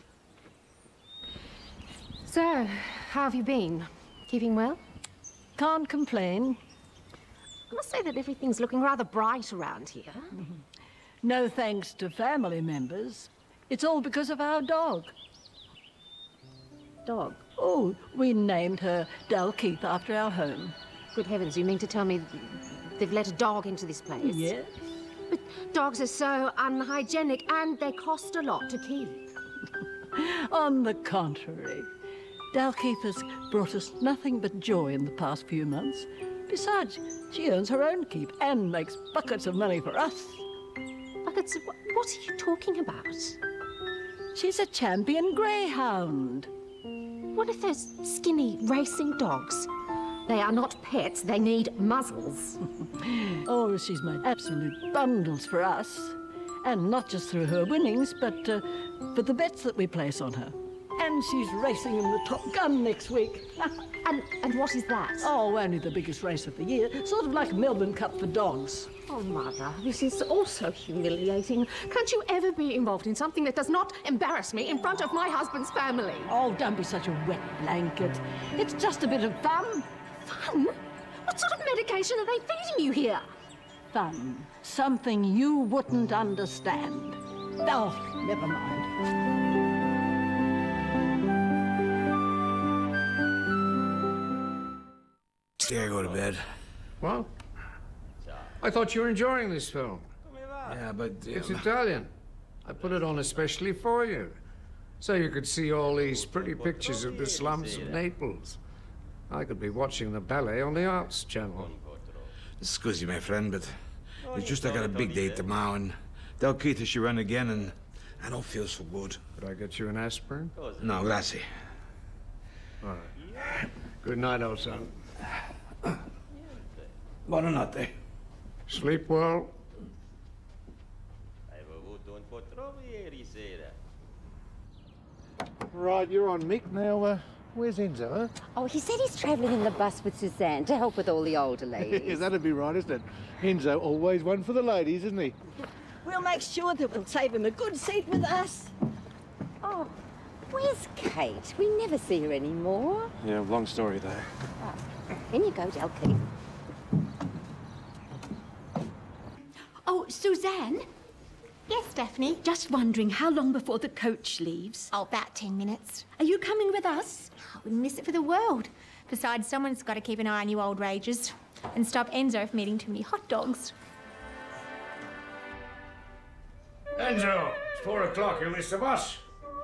So, how have you been? Keeping well? Can't complain. I must say that everything's looking rather bright around here. No thanks to family members. It's all because of our dog. Dog? Oh, we named her Dalkeith after our home. Good heavens, you mean to tell me they've let a dog into this place? Yes. But dogs are so unhygienic and they cost a lot to keep. On the contrary, Dalkeith has brought us nothing but joy in the past few months. Besides, she earns her own keep and makes buckets of money for us. Buckets of what are you talking about? She's a champion greyhound. What are those skinny racing dogs? They are not pets, they need muzzles. Oh, she's made absolute bundles for us. And not just through her winnings, but for the bets that we place on her. And she's racing in the Top Gun next week. And what is that? Oh, only the biggest race of the year. Sort of like a Melbourne Cup for dogs. Oh, Mother, this is also humiliating. Can't you ever be involved in something that does not embarrass me in front of my husband's family? Oh, don't be such a wet blanket. It's just a bit of fun. Fun? What sort of medication are they feeding you here? Fun. Something you wouldn't understand. Oh, never mind. Dare I go to bed? What? I thought you were enjoying this film. Yeah, but... It's Italian. I put it on especially for you, so you could see all these pretty pictures of the slums of Naples. I could be watching the ballet on the Arts Channel. Excuse me, my friend, but it's just I got a big day tomorrow, and Dalkeith she run again, and I don't feel so good. Could I get you an aspirin? No, grazie. All right. Good night, old son. Buonanotte. Sleep well. Right, you're on Mick now. Where's Enzo, huh? Oh, he said he's travelling in the bus with Suzanne to help with all the older ladies. Yeah, that'd be right, isn't it? Enzo always one for the ladies, isn't he? We'll make sure that we'll save him a good seat with us. Oh, where's Kate? We never see her anymore. Yeah, long story though. In you go, Dalkeith. Oh, Suzanne? Yes, Daphne? Just wondering how long before the coach leaves? Oh, about 10 minutes. Are you coming with us? I wouldn't miss it for the world. Besides, someone's got to keep an eye on you old rages and stop Enzo from eating too many hot dogs. Enzo, it's 4 o'clock. You missed the bus.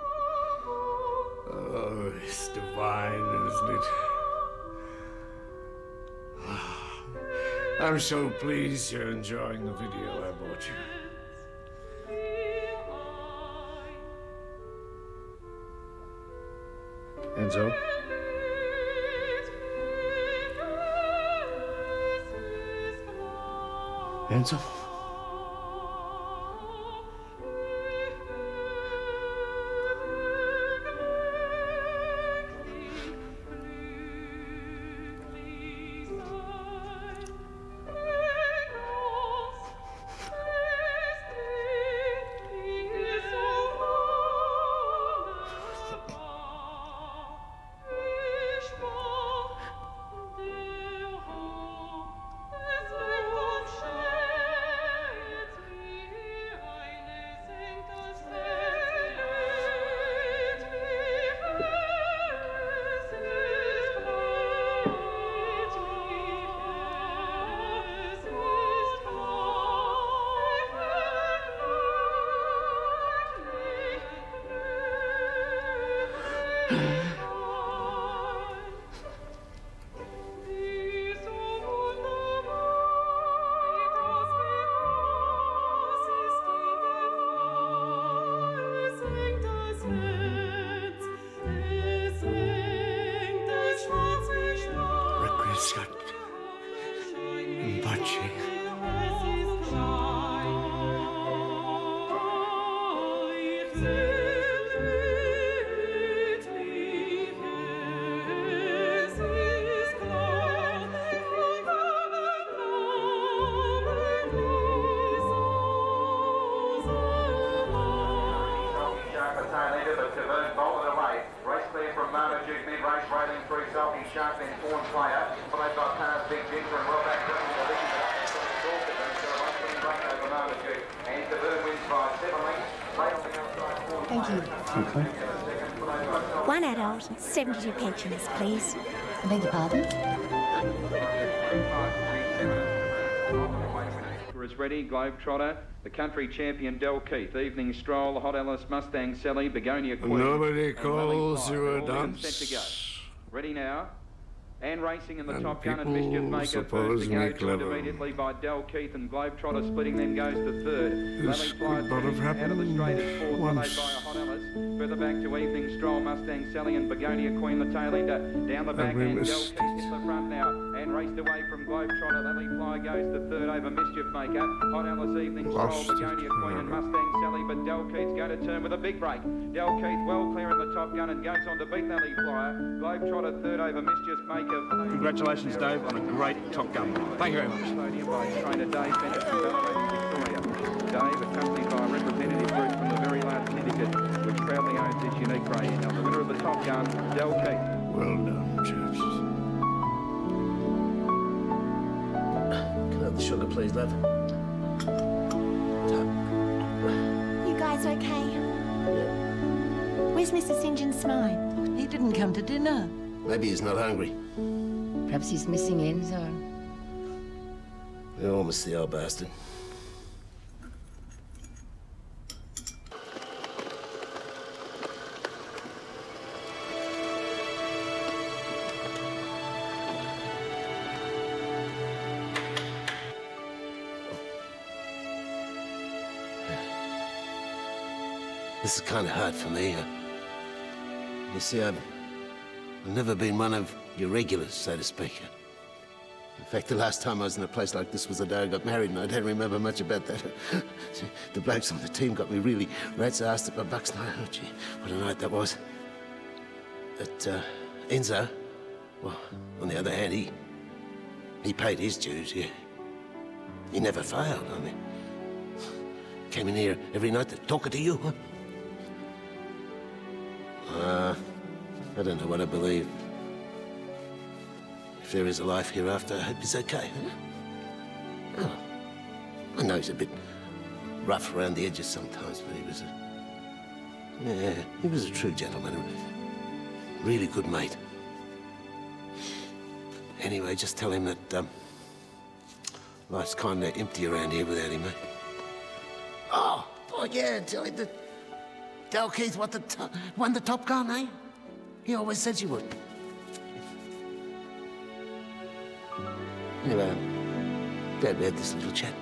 Oh, it's divine, isn't it? I'm so pleased you're enjoying the video I bought you. Enzo? Enzo? Thank you. Okay. 1 adult, 72 pensioners, please. I beg your pardon? Is ready, Globetrotter, the country champion Dalkeith, Evening Stroll, Hot Alice, Mustang Sally, Begonia Queen. Nobody calls you a Williams dunce. set to go. Ready now. And racing in the And Top Gun and people Mischief Maker suppose first to go, me joined clever. immediately by Dalkeith and Globetrotter splitting, then goes to third. This could not have out of the straight is fourth, followed once. by a Hot Alice. Further back to Evening Stroll, Mustang Sally and Begonia Queen, the tail ender. Down the back we and missed Dalkeith hits the front now and raced away from Globetrotter. Lily Fly goes to third over Mischief Maker. Hot Alice, Evening Stroll, Lost it. Begonia Queen and Mustang Sally, but Dalkeith's going to turn with a big break. Dalkeith well clear in the Top Gun and goes on to beat Lily Flyer. Globetrotter third over Mischief Maker. Congratulations, Dave, on a great Top Gun. Thank you very much. Podium by trainer Dave Bennett from Ballarat, Victoria. Dave, accompanied by a representative group from the very large syndicate, which proudly owns this unique greyhound. Now, the winner of the Top Gun, Dalkeith. Well done, chaps. Can I have the sugar, please, love? You guys okay? Where's Mr. St. John's Smine? He didn't come to dinner. Maybe he's not hungry. Perhaps he's missing Enzo. We all miss the old bastard. This is kind of hard for me. You see, I've never been one of your regulars, so to speak. In fact, the last time I was in a place like this was the day I got married, and I don't remember much about that. The blokes on the team got me really rat's-assed at my bucks night. Oh, gee, what a night that was. But Enzo, well, on the other hand, he paid his dues, yeah. He never failed, I mean. Came in here every night talking to you, huh? I don't know what I believe. If there is a life hereafter, I hope he's okay, huh? Oh, I know he's a bit rough around the edges sometimes, but he was a true gentleman, a really good mate. Anyway, just tell him that life's kind of empty around here without him, eh? Oh yeah, tell him that Dalkeith won the Top Gun, eh? He always said you would. Anyway, I'm glad we had this little chat.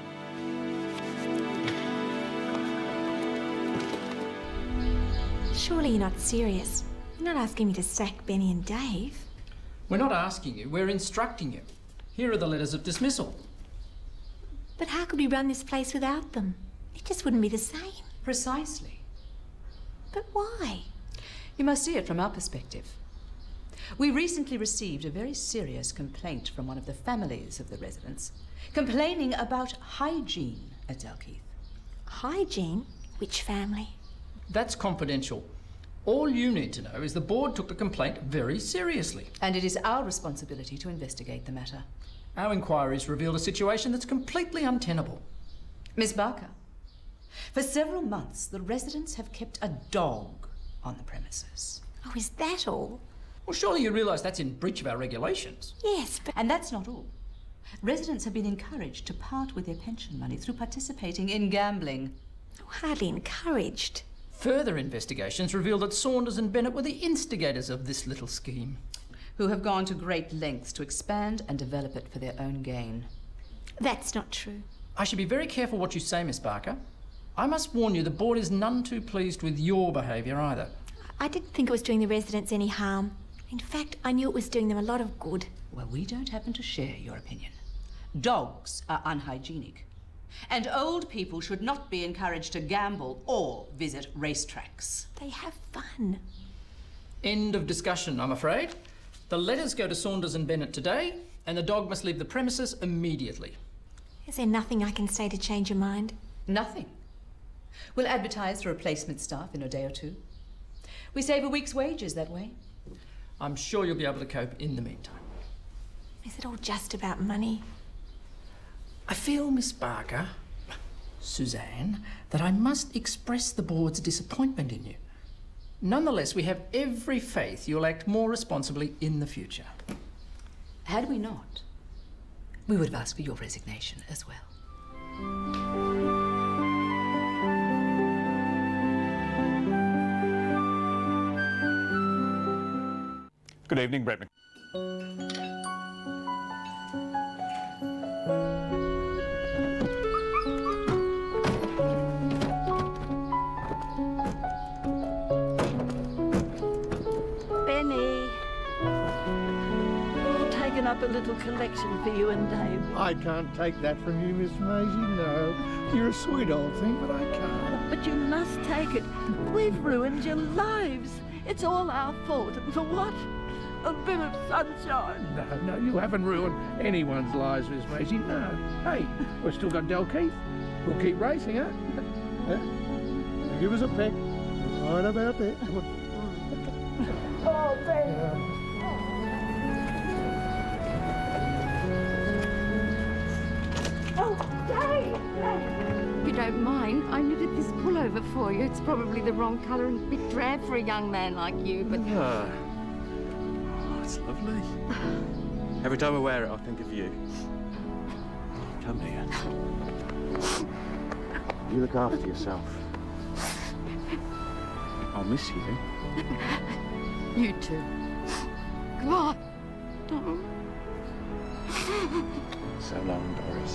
Surely you're not serious. You're not asking me to sack Benny and Dave. We're not asking you, we're instructing you. Here are the letters of dismissal. But how could we run this place without them? It just wouldn't be the same. Precisely. But why? You must see it from our perspective. We recently received a very serious complaint from one of the families of the residents, complaining about hygiene at Dalkeith. Hygiene? Which family? That's confidential. All you need to know is the board took the complaint very seriously. And it is our responsibility to investigate the matter. Our inquiries revealed a situation that's completely untenable. Miss Barker, for several months, the residents have kept a dog on the premises. Oh, is that all? Well, surely you realise that's in breach of our regulations. Yes, but... And that's not all. Residents have been encouraged to part with their pension money through participating in gambling. Oh, hardly encouraged. Further investigations revealed that Saunders and Bennett were the instigators of this little scheme. Who have gone to great lengths to expand and develop it for their own gain. That's not true. I should be very careful what you say, Miss Barker. I must warn you, the board is none too pleased with your behaviour either. I didn't think it was doing the residents any harm. In fact, I knew it was doing them a lot of good. Well, we don't happen to share your opinion. Dogs are unhygienic. And old people should not be encouraged to gamble or visit racetracks. They have fun. End of discussion, I'm afraid. The letters go to Saunders and Bennett today, and the dog must leave the premises immediately. Is there nothing I can say to change your mind? Nothing. We'll advertise for replacement staff in a day or two. We save a week's wages that way. I'm sure you'll be able to cope in the meantime. Is it all just about money? I feel, Miss Barker, Suzanne, that I must express the board's disappointment in you. Nonetheless, we have every faith you'll act more responsibly in the future. Had we not, we would have asked for your resignation as well. Good evening, Brett. Benny. We've taken up a little collection for you and Dave. I can't take that from you, Miss Maisie, no. You're a sweet old thing, but I can't. But you must take it. We've ruined your lives. It's all our fault. And for what? A bit of sunshine. No, you haven't ruined anyone's lives, Miss Maisie, no. Hey, we've still got Dalkeith. We'll keep racing, huh? Give us a peck. Right about there. Oh, baby. Oh, Dave! If you don't mind, I knitted this pullover for you. It's probably the wrong colour and a bit drab for a young man like you, but... Oh, it's lovely. Every time I wear it, I think of you. Come here. You look after yourself. I'll miss you. You too. Come on. Don't. So long, Doris.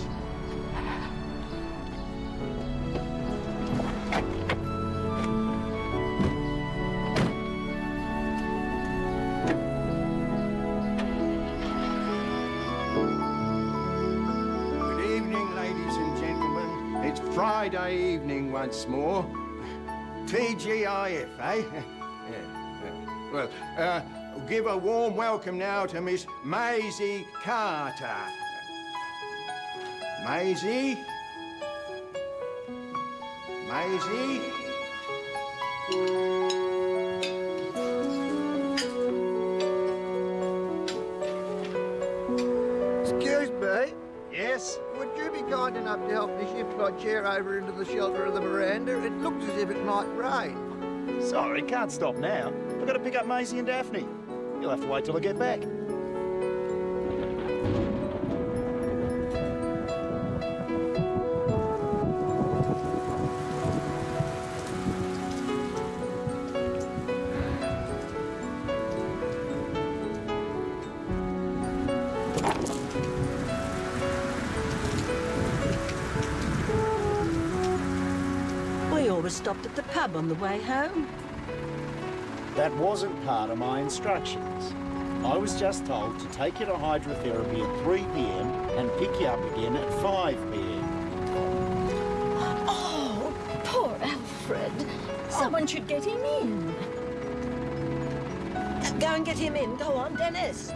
Friday evening once more. TGIF, eh? Yeah. Well, give a warm welcome now to Miss Maisie Carter. Maisie? Maisie? Excuse me? Yes? Would you be kind enough to help me shift my chair over into the shelter of the veranda? It looks as if it might rain. Sorry, can't stop now. I've got to pick up Maisie and Daphne. You'll have to wait till I get back. We always stopped at the pub on the way home. That wasn't part of my instructions. I was just told to take you to hydrotherapy at 3 p.m. and pick you up again at 5 p.m. Oh, poor Alfred. Someone should get him in. Go and get him in. Go on, Dennis.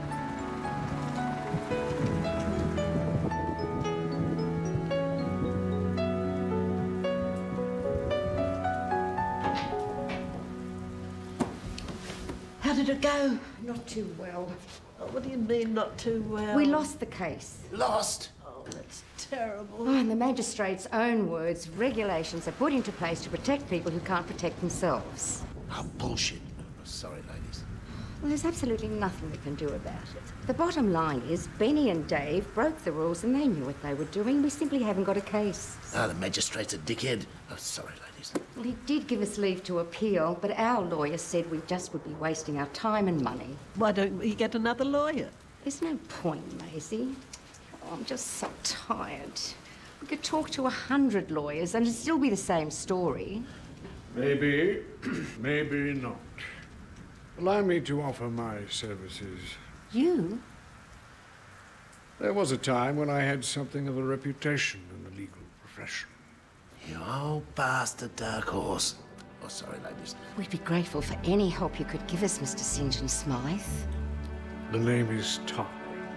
How did it go? Not too well. Oh, what do you mean, not too well? We lost the case. Lost? Oh, that's terrible. Oh, in the magistrate's own words, regulations are put into place to protect people who can't protect themselves. Oh, bullshit. Sorry, ladies. Well, there's absolutely nothing we can do about it. The bottom line is Benny and Dave broke the rules and they knew what they were doing. We simply haven't got a case. Ah, the magistrate's a dickhead. Oh, sorry, ladies. Well, he did give us leave to appeal, but our lawyer said we just would be wasting our time and money. Why don't we get another lawyer? There's no point, Maisie. Oh, I'm just so tired. We could talk to 100 lawyers and it'd still be the same story. Maybe, maybe not. Allow me to offer my services. You? There was a time when I had something of a reputation in the legal profession. You old bastard, Dark Horse. Oh, sorry, ladies. We'd be grateful for any help you could give us, Mr. St. John Smythe. The name is Tom.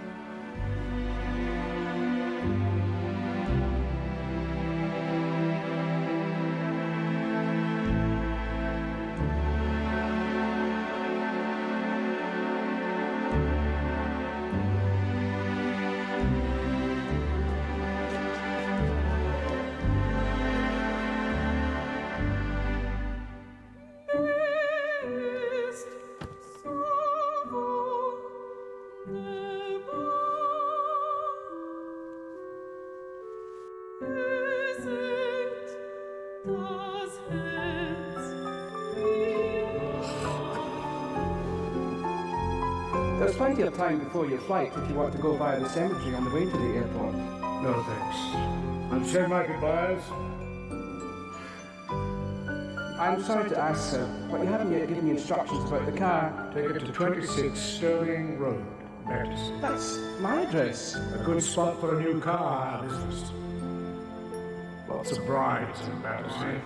There's plenty of time before your flight if you want to go via the cemetery on the way to the airport. No, thanks. I'll say my goodbyes. I'm sorry to ask, sir, but you haven't yet given me instructions about the car. Take it to 26 Sterling Road, Battersea. That's my address. A good spot for a new car business. Lots of brides in Battersea.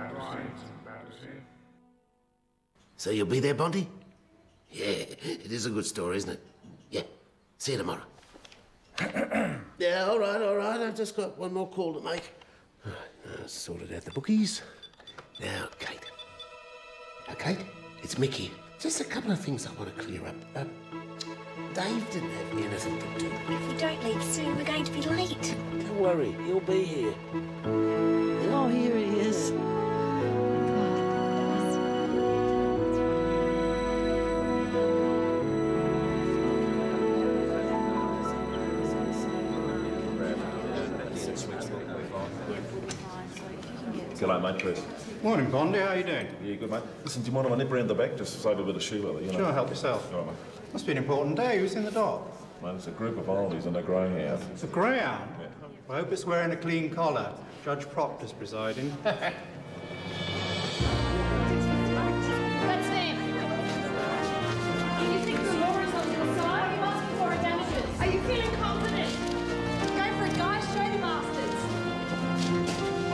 So you'll be there, Bonty? Yeah, it is a good story, isn't it? Yeah. See you tomorrow. Yeah, all right. I've just got one more call to make. All right, sorted out the bookies. Now, Kate. Kate, it's Mickey. Just a couple of things I want to clear up. Dave didn't have anything to do. If we don't leave soon, we're going to be late. Don't worry, he'll be here. Oh, here he is. G'day, mate, Chris. Morning, Bondi. How you doing? Yeah, good, mate. Listen, do you mind if I nip round the back? Just save a bit of shoe leather, you know? Sure, help yourself. All right, mate. Must be an important day. Who's in the dock? Mate, it's a group of oldies and a greyhound. It's a greyhound? Yeah. I hope it's wearing a clean collar. Judge Proctor's presiding. That's them. Do you think the law is on your side? Are you asking for damages? Are you feeling confident? Go for it, guys. Show the bastards.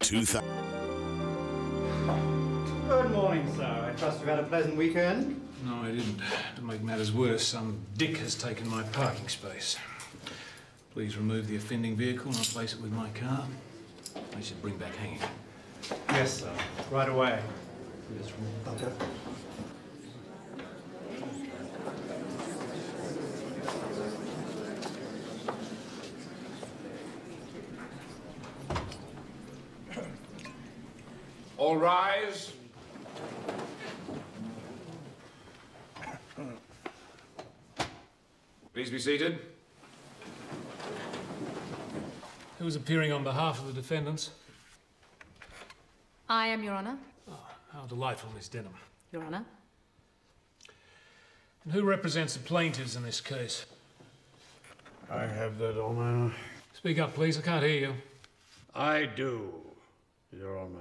2000. Good morning, sir. I trust you've had a pleasant weekend. No, I didn't. To make matters worse, some dick has taken my parking space. Please remove the offending vehicle and replace it with my car. They should bring back hanging. Yes, sir. Right away. Yes, okay. All rise. Please be seated. Who's appearing on behalf of the defendants? I am, Your Honour. Oh, how delightful, Miss Denham. Your Honour. And who represents the plaintiffs in this case? I have that honour. Speak up, please. I can't hear you. I do, Your Honour.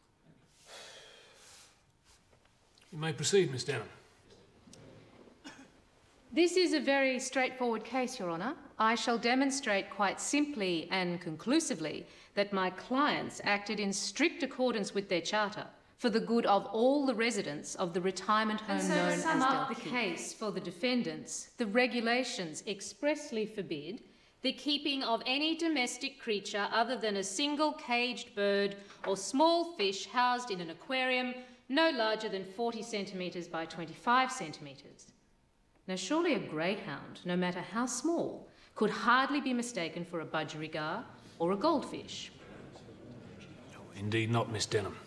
You may proceed, Miss Denham. This is a very straightforward case, Your Honour. I shall demonstrate quite simply and conclusively that my clients acted in strict accordance with their charter for the good of all the residents of the retirement home known as Dalkeith. To sum up the case for the defendants, the regulations expressly forbid the keeping of any domestic creature other than a single caged bird or small fish housed in an aquarium no larger than 40 centimetres by 25 centimetres. Now, surely a greyhound, no matter how small, could hardly be mistaken for a budgerigar or a goldfish. Indeed not, Miss Denham.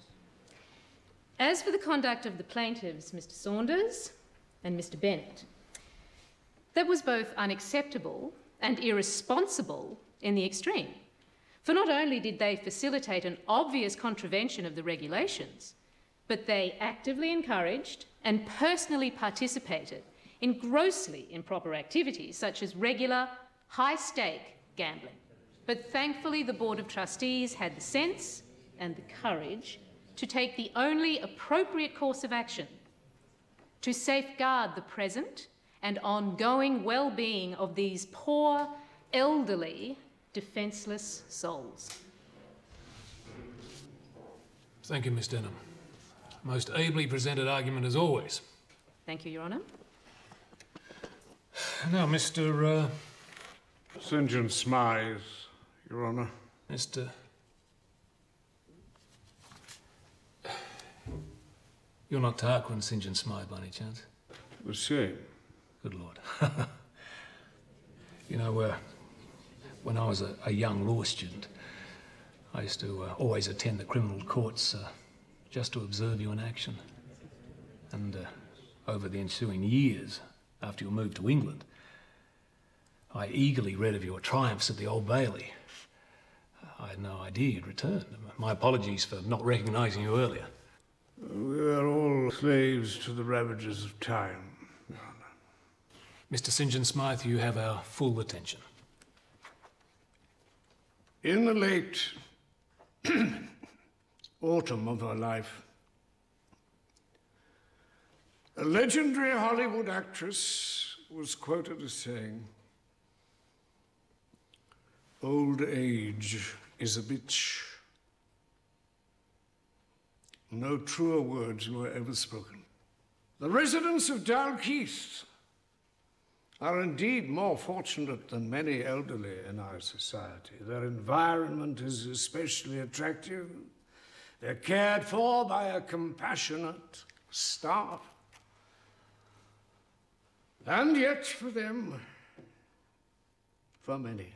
As for the conduct of the plaintiffs, Mr. Saunders and Mr. Bennett, that was both unacceptable and irresponsible in the extreme. For not only did they facilitate an obvious contravention of the regulations, but they actively encouraged and personally participated in grossly improper activities such as regular, high-stake gambling. But thankfully, the Board of Trustees had the sense and the courage to take the only appropriate course of action to safeguard the present and ongoing well-being of these poor, elderly, defenceless souls. Thank you, Miss Denham. Most ably presented argument as always. Thank you, Your Honour. Now, Mr. St. John Smythe, Your Honour. Mr. You're not Tarquin St. John Smythe by any chance? The same. Good Lord. You know, when I was a young law student, I used to always attend the criminal courts just to observe you in action. And over the ensuing years, after you moved to England, I eagerly read of your triumphs at the Old Bailey. I had no idea you'd returned. My apologies for not recognising you earlier. We are all slaves to the ravages of time, Your Honour. Mr. St. John Smythe, you have our full attention. In the late autumn of her life, a legendary Hollywood actress was quoted as saying, "Old age is a bitch." No truer words were ever spoken. The residents of Dalkeith are indeed more fortunate than many elderly in our society. Their environment is especially attractive. They're cared for by a compassionate staff. And yet for them, for many,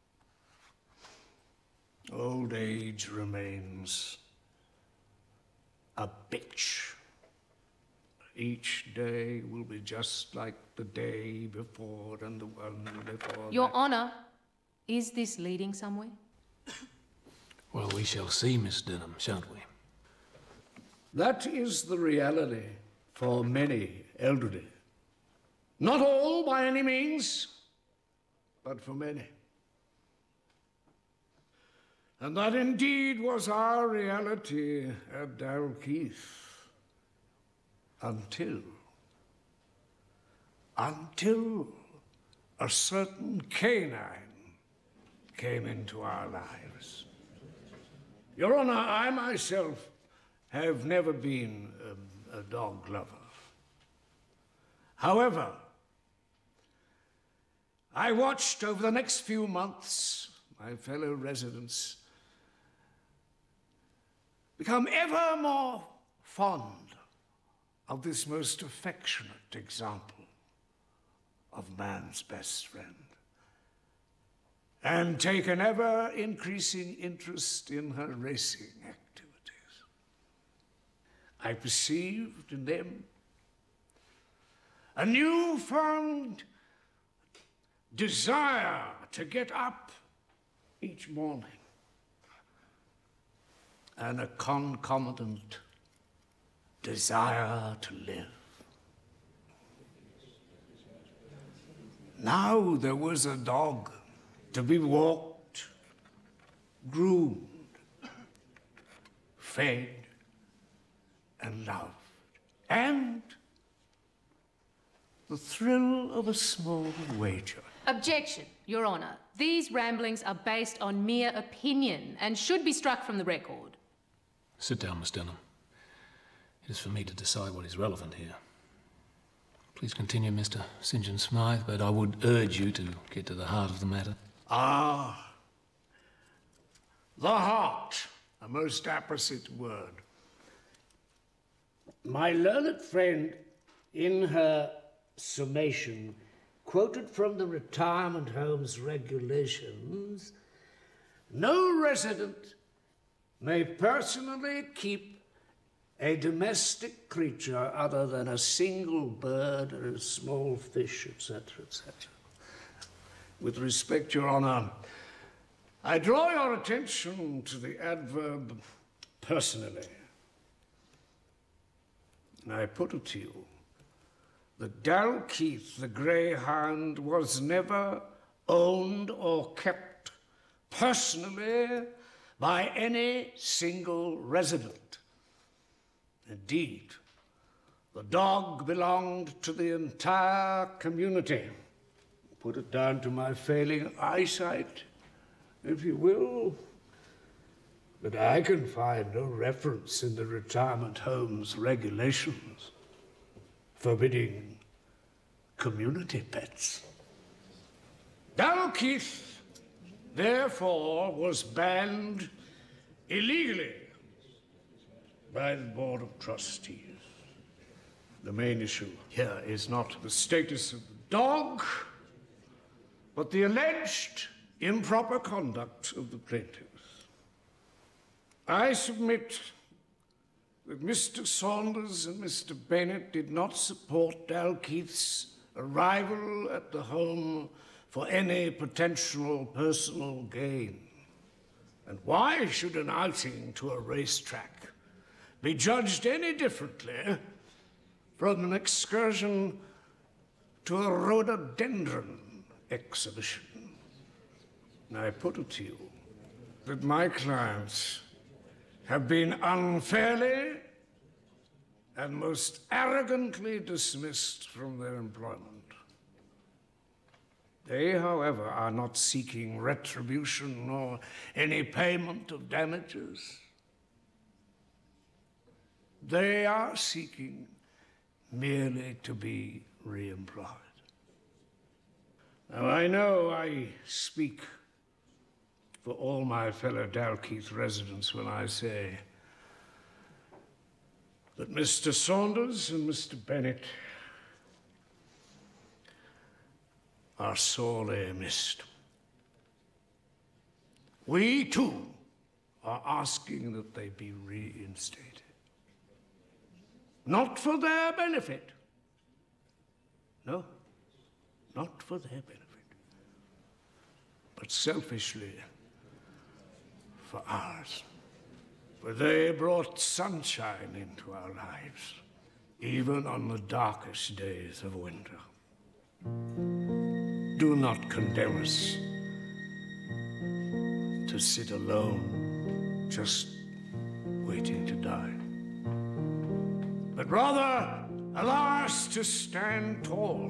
old age remains a bitch. Each day will be just like the day before and the one before. Your Honour, is this leading somewhere? Well, we shall see, Miss Denham, shan't we? That is the reality for many elderly. Not all by any means, but for many. And that indeed was our reality at Dalkeith. Until a certain canine came into our lives. Your Honor, I myself have never been a dog lover. However, I watched over the next few months my fellow residents become ever more fond of this most affectionate example of man's best friend, and take an ever-increasing interest in her racing activities. I perceived in them a newfound desire to get up each morning, and a concomitant desire to live. Now there was a dog to be walked, groomed, fed, and loved, and the thrill of a small wager. Objection, Your Honour. These ramblings are based on mere opinion and should be struck from the record. Sit down, Miss Denham. It is for me to decide what is relevant here. Please continue, Mr. St. John Smythe, but I would urge you to get to the heart of the matter. Ah, the heart, a most apposite word. My learned friend, in her summation, quoted from the Retirement Homes regulations, no resident may personally keep a domestic creature other than a single bird or a small fish, etc., etc. With respect, Your Honour, I draw your attention to the adverb personally. And I put it to you that Dalkeith, the greyhound, was never owned or kept personally by any single resident. Indeed, the dog belonged to the entire community. Put it down to my failing eyesight, if you will, but I can find no reference in the Retirement Homes regulations forbidding community pets. Dalkeith, therefore, was banned illegally by the Board of Trustees. The main issue here is not the status of the dog, but the alleged improper conduct of the plaintiffs. I submit that Mr. Saunders and Mr. Bennett did not support Dalkeith's arrival at the home for any potential personal gain. And why should an outing to a racetrack be judged any differently from an excursion to a rhododendron exhibition? And I put it to you that my clients have been unfairly and most arrogantly dismissed from their employment. They, however, are not seeking retribution or any payment of damages. They are seeking merely to be re-employed. Now, I know I speak for all my fellow Dalkeith residents when I say that Mr. Saunders and Mr. Bennett are sorely missed. We, too, are asking that they be reinstated. Not for their benefit. No, not for their benefit. But selfishly for ours. For they brought sunshine into our lives, even on the darkest days of winter. Do not condemn us to sit alone, just waiting to die. But rather, allow us to stand tall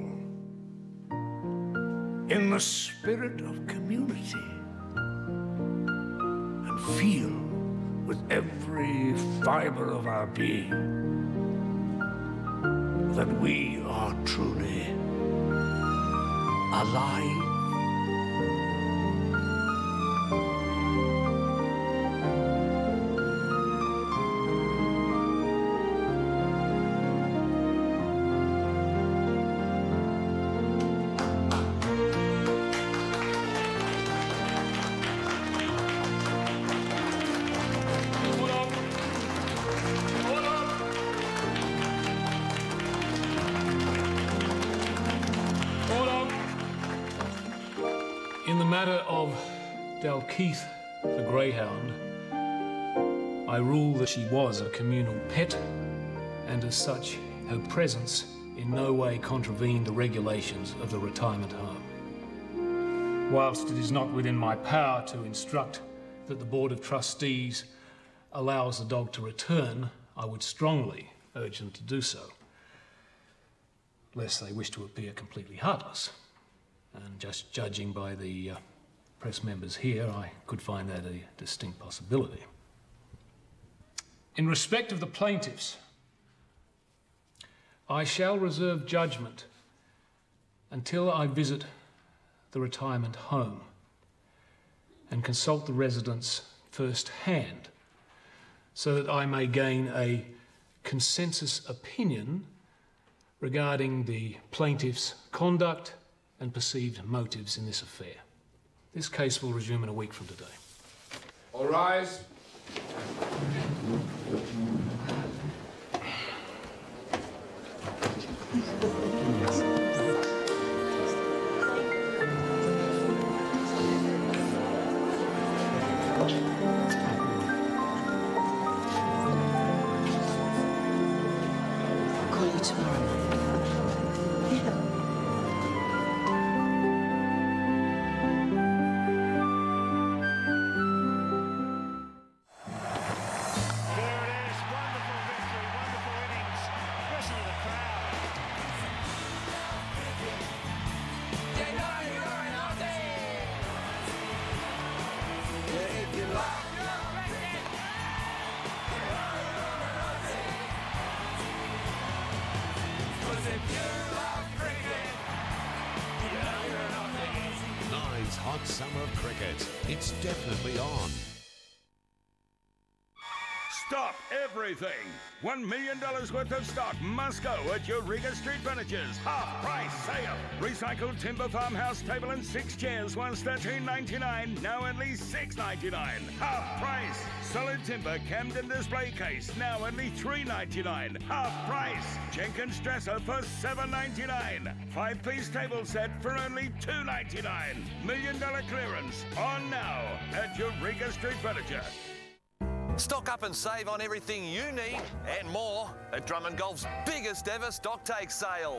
in the spirit of community and feel with every fibre of our being that we are truly alive. In the matter of Dalkeith, the greyhound, I rule that she was a communal pet, and as such, her presence in no way contravened the regulations of the retirement home. Whilst it is not within my power to instruct that the Board of Trustees allows the dog to return, I would strongly urge them to do so, lest they wish to appear completely heartless. And just judging by the press members here, I could find that a distinct possibility. In respect of the plaintiffs, I shall reserve judgment until I visit the retirement home and consult the residents firsthand, so that I may gain a consensus opinion regarding the plaintiff's conduct and perceived motives in this affair. This case will resume in a week from today. All rise. I'll call you tomorrow. Nine's hot summer of cricket. It's definitely on. Stop everything! $1 million worth of stock must go at Eureka Street Furniture's half-price sale. Recycled timber farmhouse table and 6 chairs, once $13.99, now only $6.99. Half price. Solid timber Camden display case, now only $3.99. Half price. Jenkins dresser for $7.99. 5-piece table set for only $2.99. $1 million clearance on now at Eureka Street Furniture. Stock up and save on everything you need and more at Drummond Golf's biggest ever stock take sale.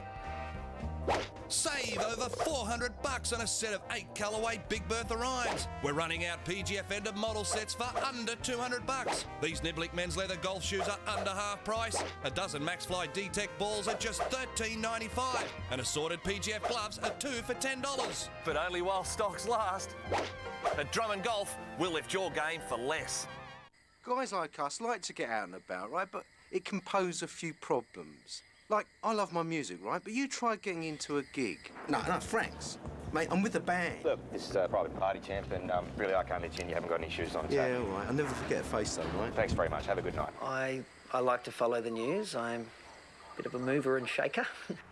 Save over $400 on a set of 8 colourway Big Bertha irons. We're running out PGF end of model sets for under $200. These Niblick men's leather golf shoes are under half price. A dozen Maxfly D-Tech balls are just $13.95. And assorted PGF gloves are 2 for $10. But only while stocks last. At Drummond Golf, we'll lift your game for less. Guys like us like to get out and about, right? But it can pose a few problems. Like, I love my music, right? But you try getting into a gig. No, Frank's. Mate, I'm with a band. Look, this is a private party, champ, and really I can't let you in. You haven't got any shoes on. Yeah, all right. I'll never forget a face, though, right? Thanks very much. Have a good night. I like to follow the news. I'm a bit of a mover and shaker.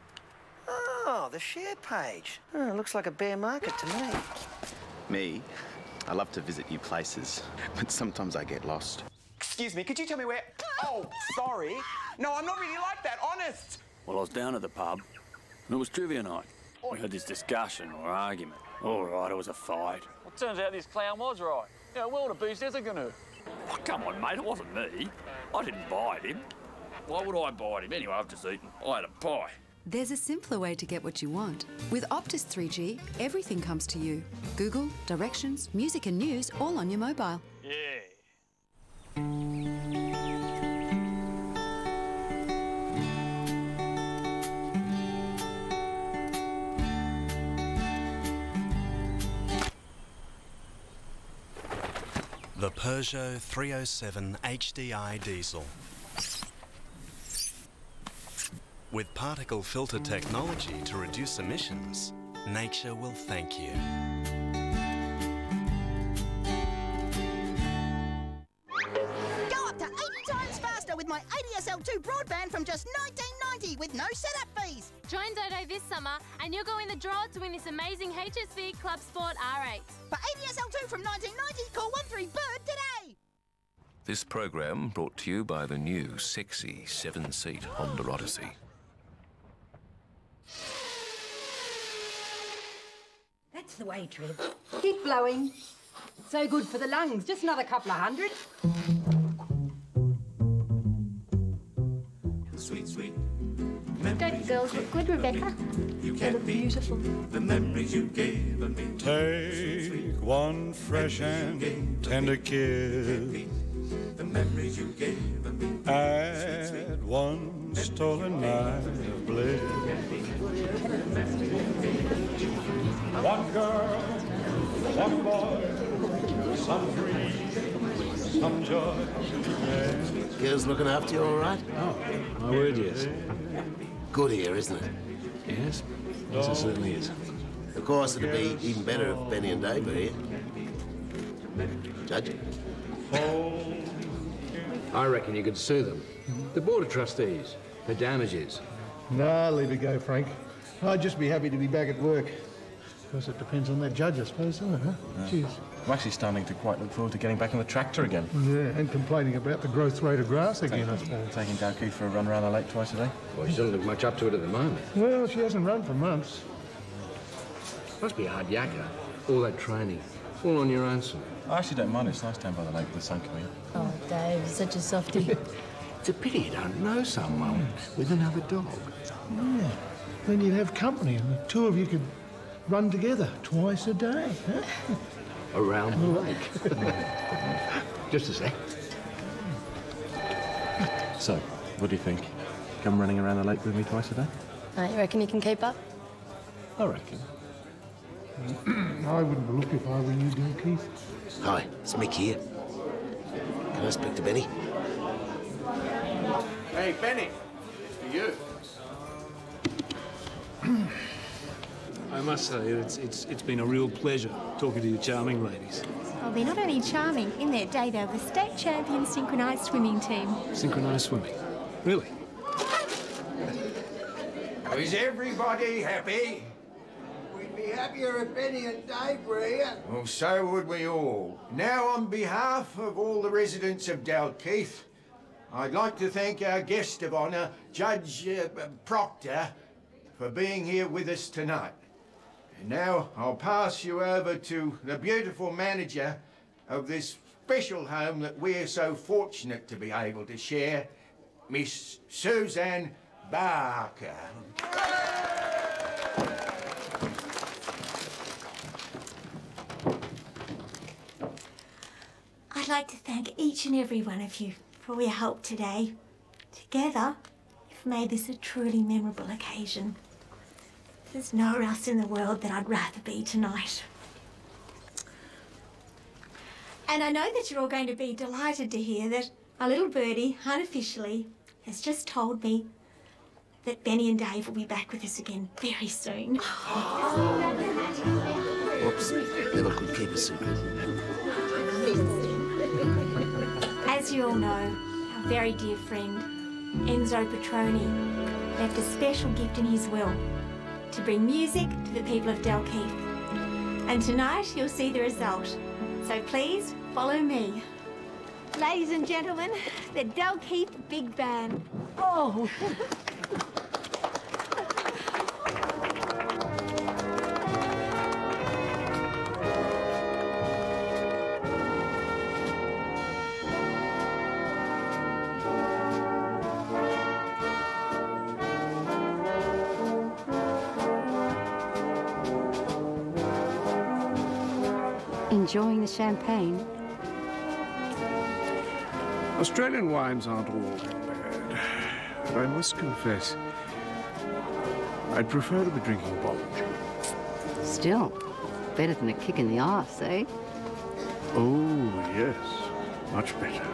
Oh, the share page. Oh, looks like a bear market to me. Me? I love to visit new places, but sometimes I get lost. Excuse me, could you tell me where... Oh, sorry. No, I'm not really like that, honest. Well, I was down at the pub, and it was trivia night. We had this discussion or argument. All right, it was a fight. Well, turns out this clown was right. You know, well, the beast is a canoe. Oh, come on, mate, it wasn't me. I didn't bite him. Why would I bite him? Anyway, I've just eaten. I had a pie. There's a simpler way to get what you want. With Optus 3G, everything comes to you. Google, directions, music and news, all on your mobile. Yeah. The Peugeot 307 HDI diesel. With particle filter technology to reduce emissions, nature will thank you. Go up to 80 times faster with my ADSL2 broadband from just $19.90 with no setup fees. Join Dodo this summer and you'll go in the draw to win this amazing HSV Club Sport R8. For ADSL2 from $19.90, call 13-BIRD today. This program brought to you by the new sexy 7-seat Honda Odyssey. That's the way, Trev. Keep blowing. So good for the lungs. Just another couple of hundred. Sweet, sweet. Don't the girls look good, Rebecca? They look beautiful. The memories you gave me. Take one fresh and tender kiss. The memories you gave me. Add one stolen night of bliss. One girl, one boy, some dream, some joy. Yeah. Girls looking after you all right? Oh, my word, yes. Good here, isn't it? Yes, yes, it certainly is. Of course, it'd be even better if Benny and Dave were here. Judge? I reckon you could sue them. The Board of Trustees for damages. No, leave it go, Frank. I'd just be happy to be back at work. Of course, it depends on that judge, I suppose, doesn't it, huh? Cheers. I'm actually starting to quite look forward to getting back on the tractor again. Yeah, and complaining about the growth rate of grass again, I suppose. Taking Dalkeith for a run around the lake twice a day. Well, she doesn't look much up to it at the moment. Well, she hasn't run for months. Must be a hard yakka. All that training. All on your own, son. I actually don't mind. It's nice down by the lake with the sun coming up. Oh, Dave, such a softie. It's a pity you don't know someone with another dog. Yeah. Then you'd have company and the two of you could run together twice a day, huh? Around the lake. Just a sec. So, what do you think? Come running around the lake with me twice a day? You reckon you can keep up? I reckon. I wouldn't look if I were you, Dalkeith. Hi, it's Mick here. Can I speak to Benny? Hey, Benny. It's for you. I must say, it's been a real pleasure talking to you charming ladies. Oh, they're not only charming. In their day, they were the state champion synchronised swimming team. Synchronised swimming? Really? Is everybody happy? We'd be happier if Benny and Dave were here. Well, so would we all. Now, on behalf of all the residents of Dalkeith, I'd like to thank our guest of honour, Judge Proctor, for being here with us tonight. And now I'll pass you over to the beautiful manager of this special home that we're so fortunate to be able to share, Miss Suzanne Barker. I'd like to thank each and every one of you for all your help today. Together, you've made this a truly memorable occasion. There's nowhere else in the world that I'd rather be tonight. And I know that you're all going to be delighted to hear that our little birdie, unofficially, has just told me that Benny and Dave will be back with us again very soon. Whoops, never could keep a secret. As you all know, our very dear friend, Enzo Petroni, left a special gift in his will to bring music to the people of Dalkeith. And tonight you'll see the result. So please, follow me. Ladies and gentlemen, the Dalkeith Big Band. Oh! Enjoying the champagne? Australian wines aren't all that bad, but I must confess, I'd prefer to be drinking bottled gin. Still, better than a kick in the arse, eh? Oh, yes. Much better.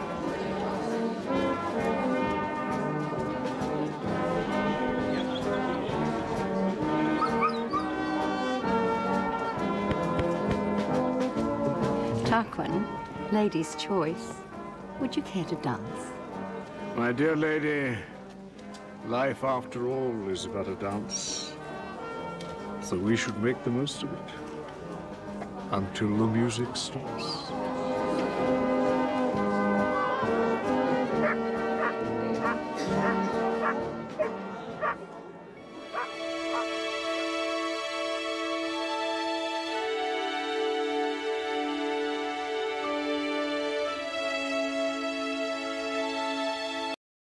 Tarquin, lady's choice. Would you care to dance? My dear lady, life after all is but a dance. So we should make the most of it until the music stops.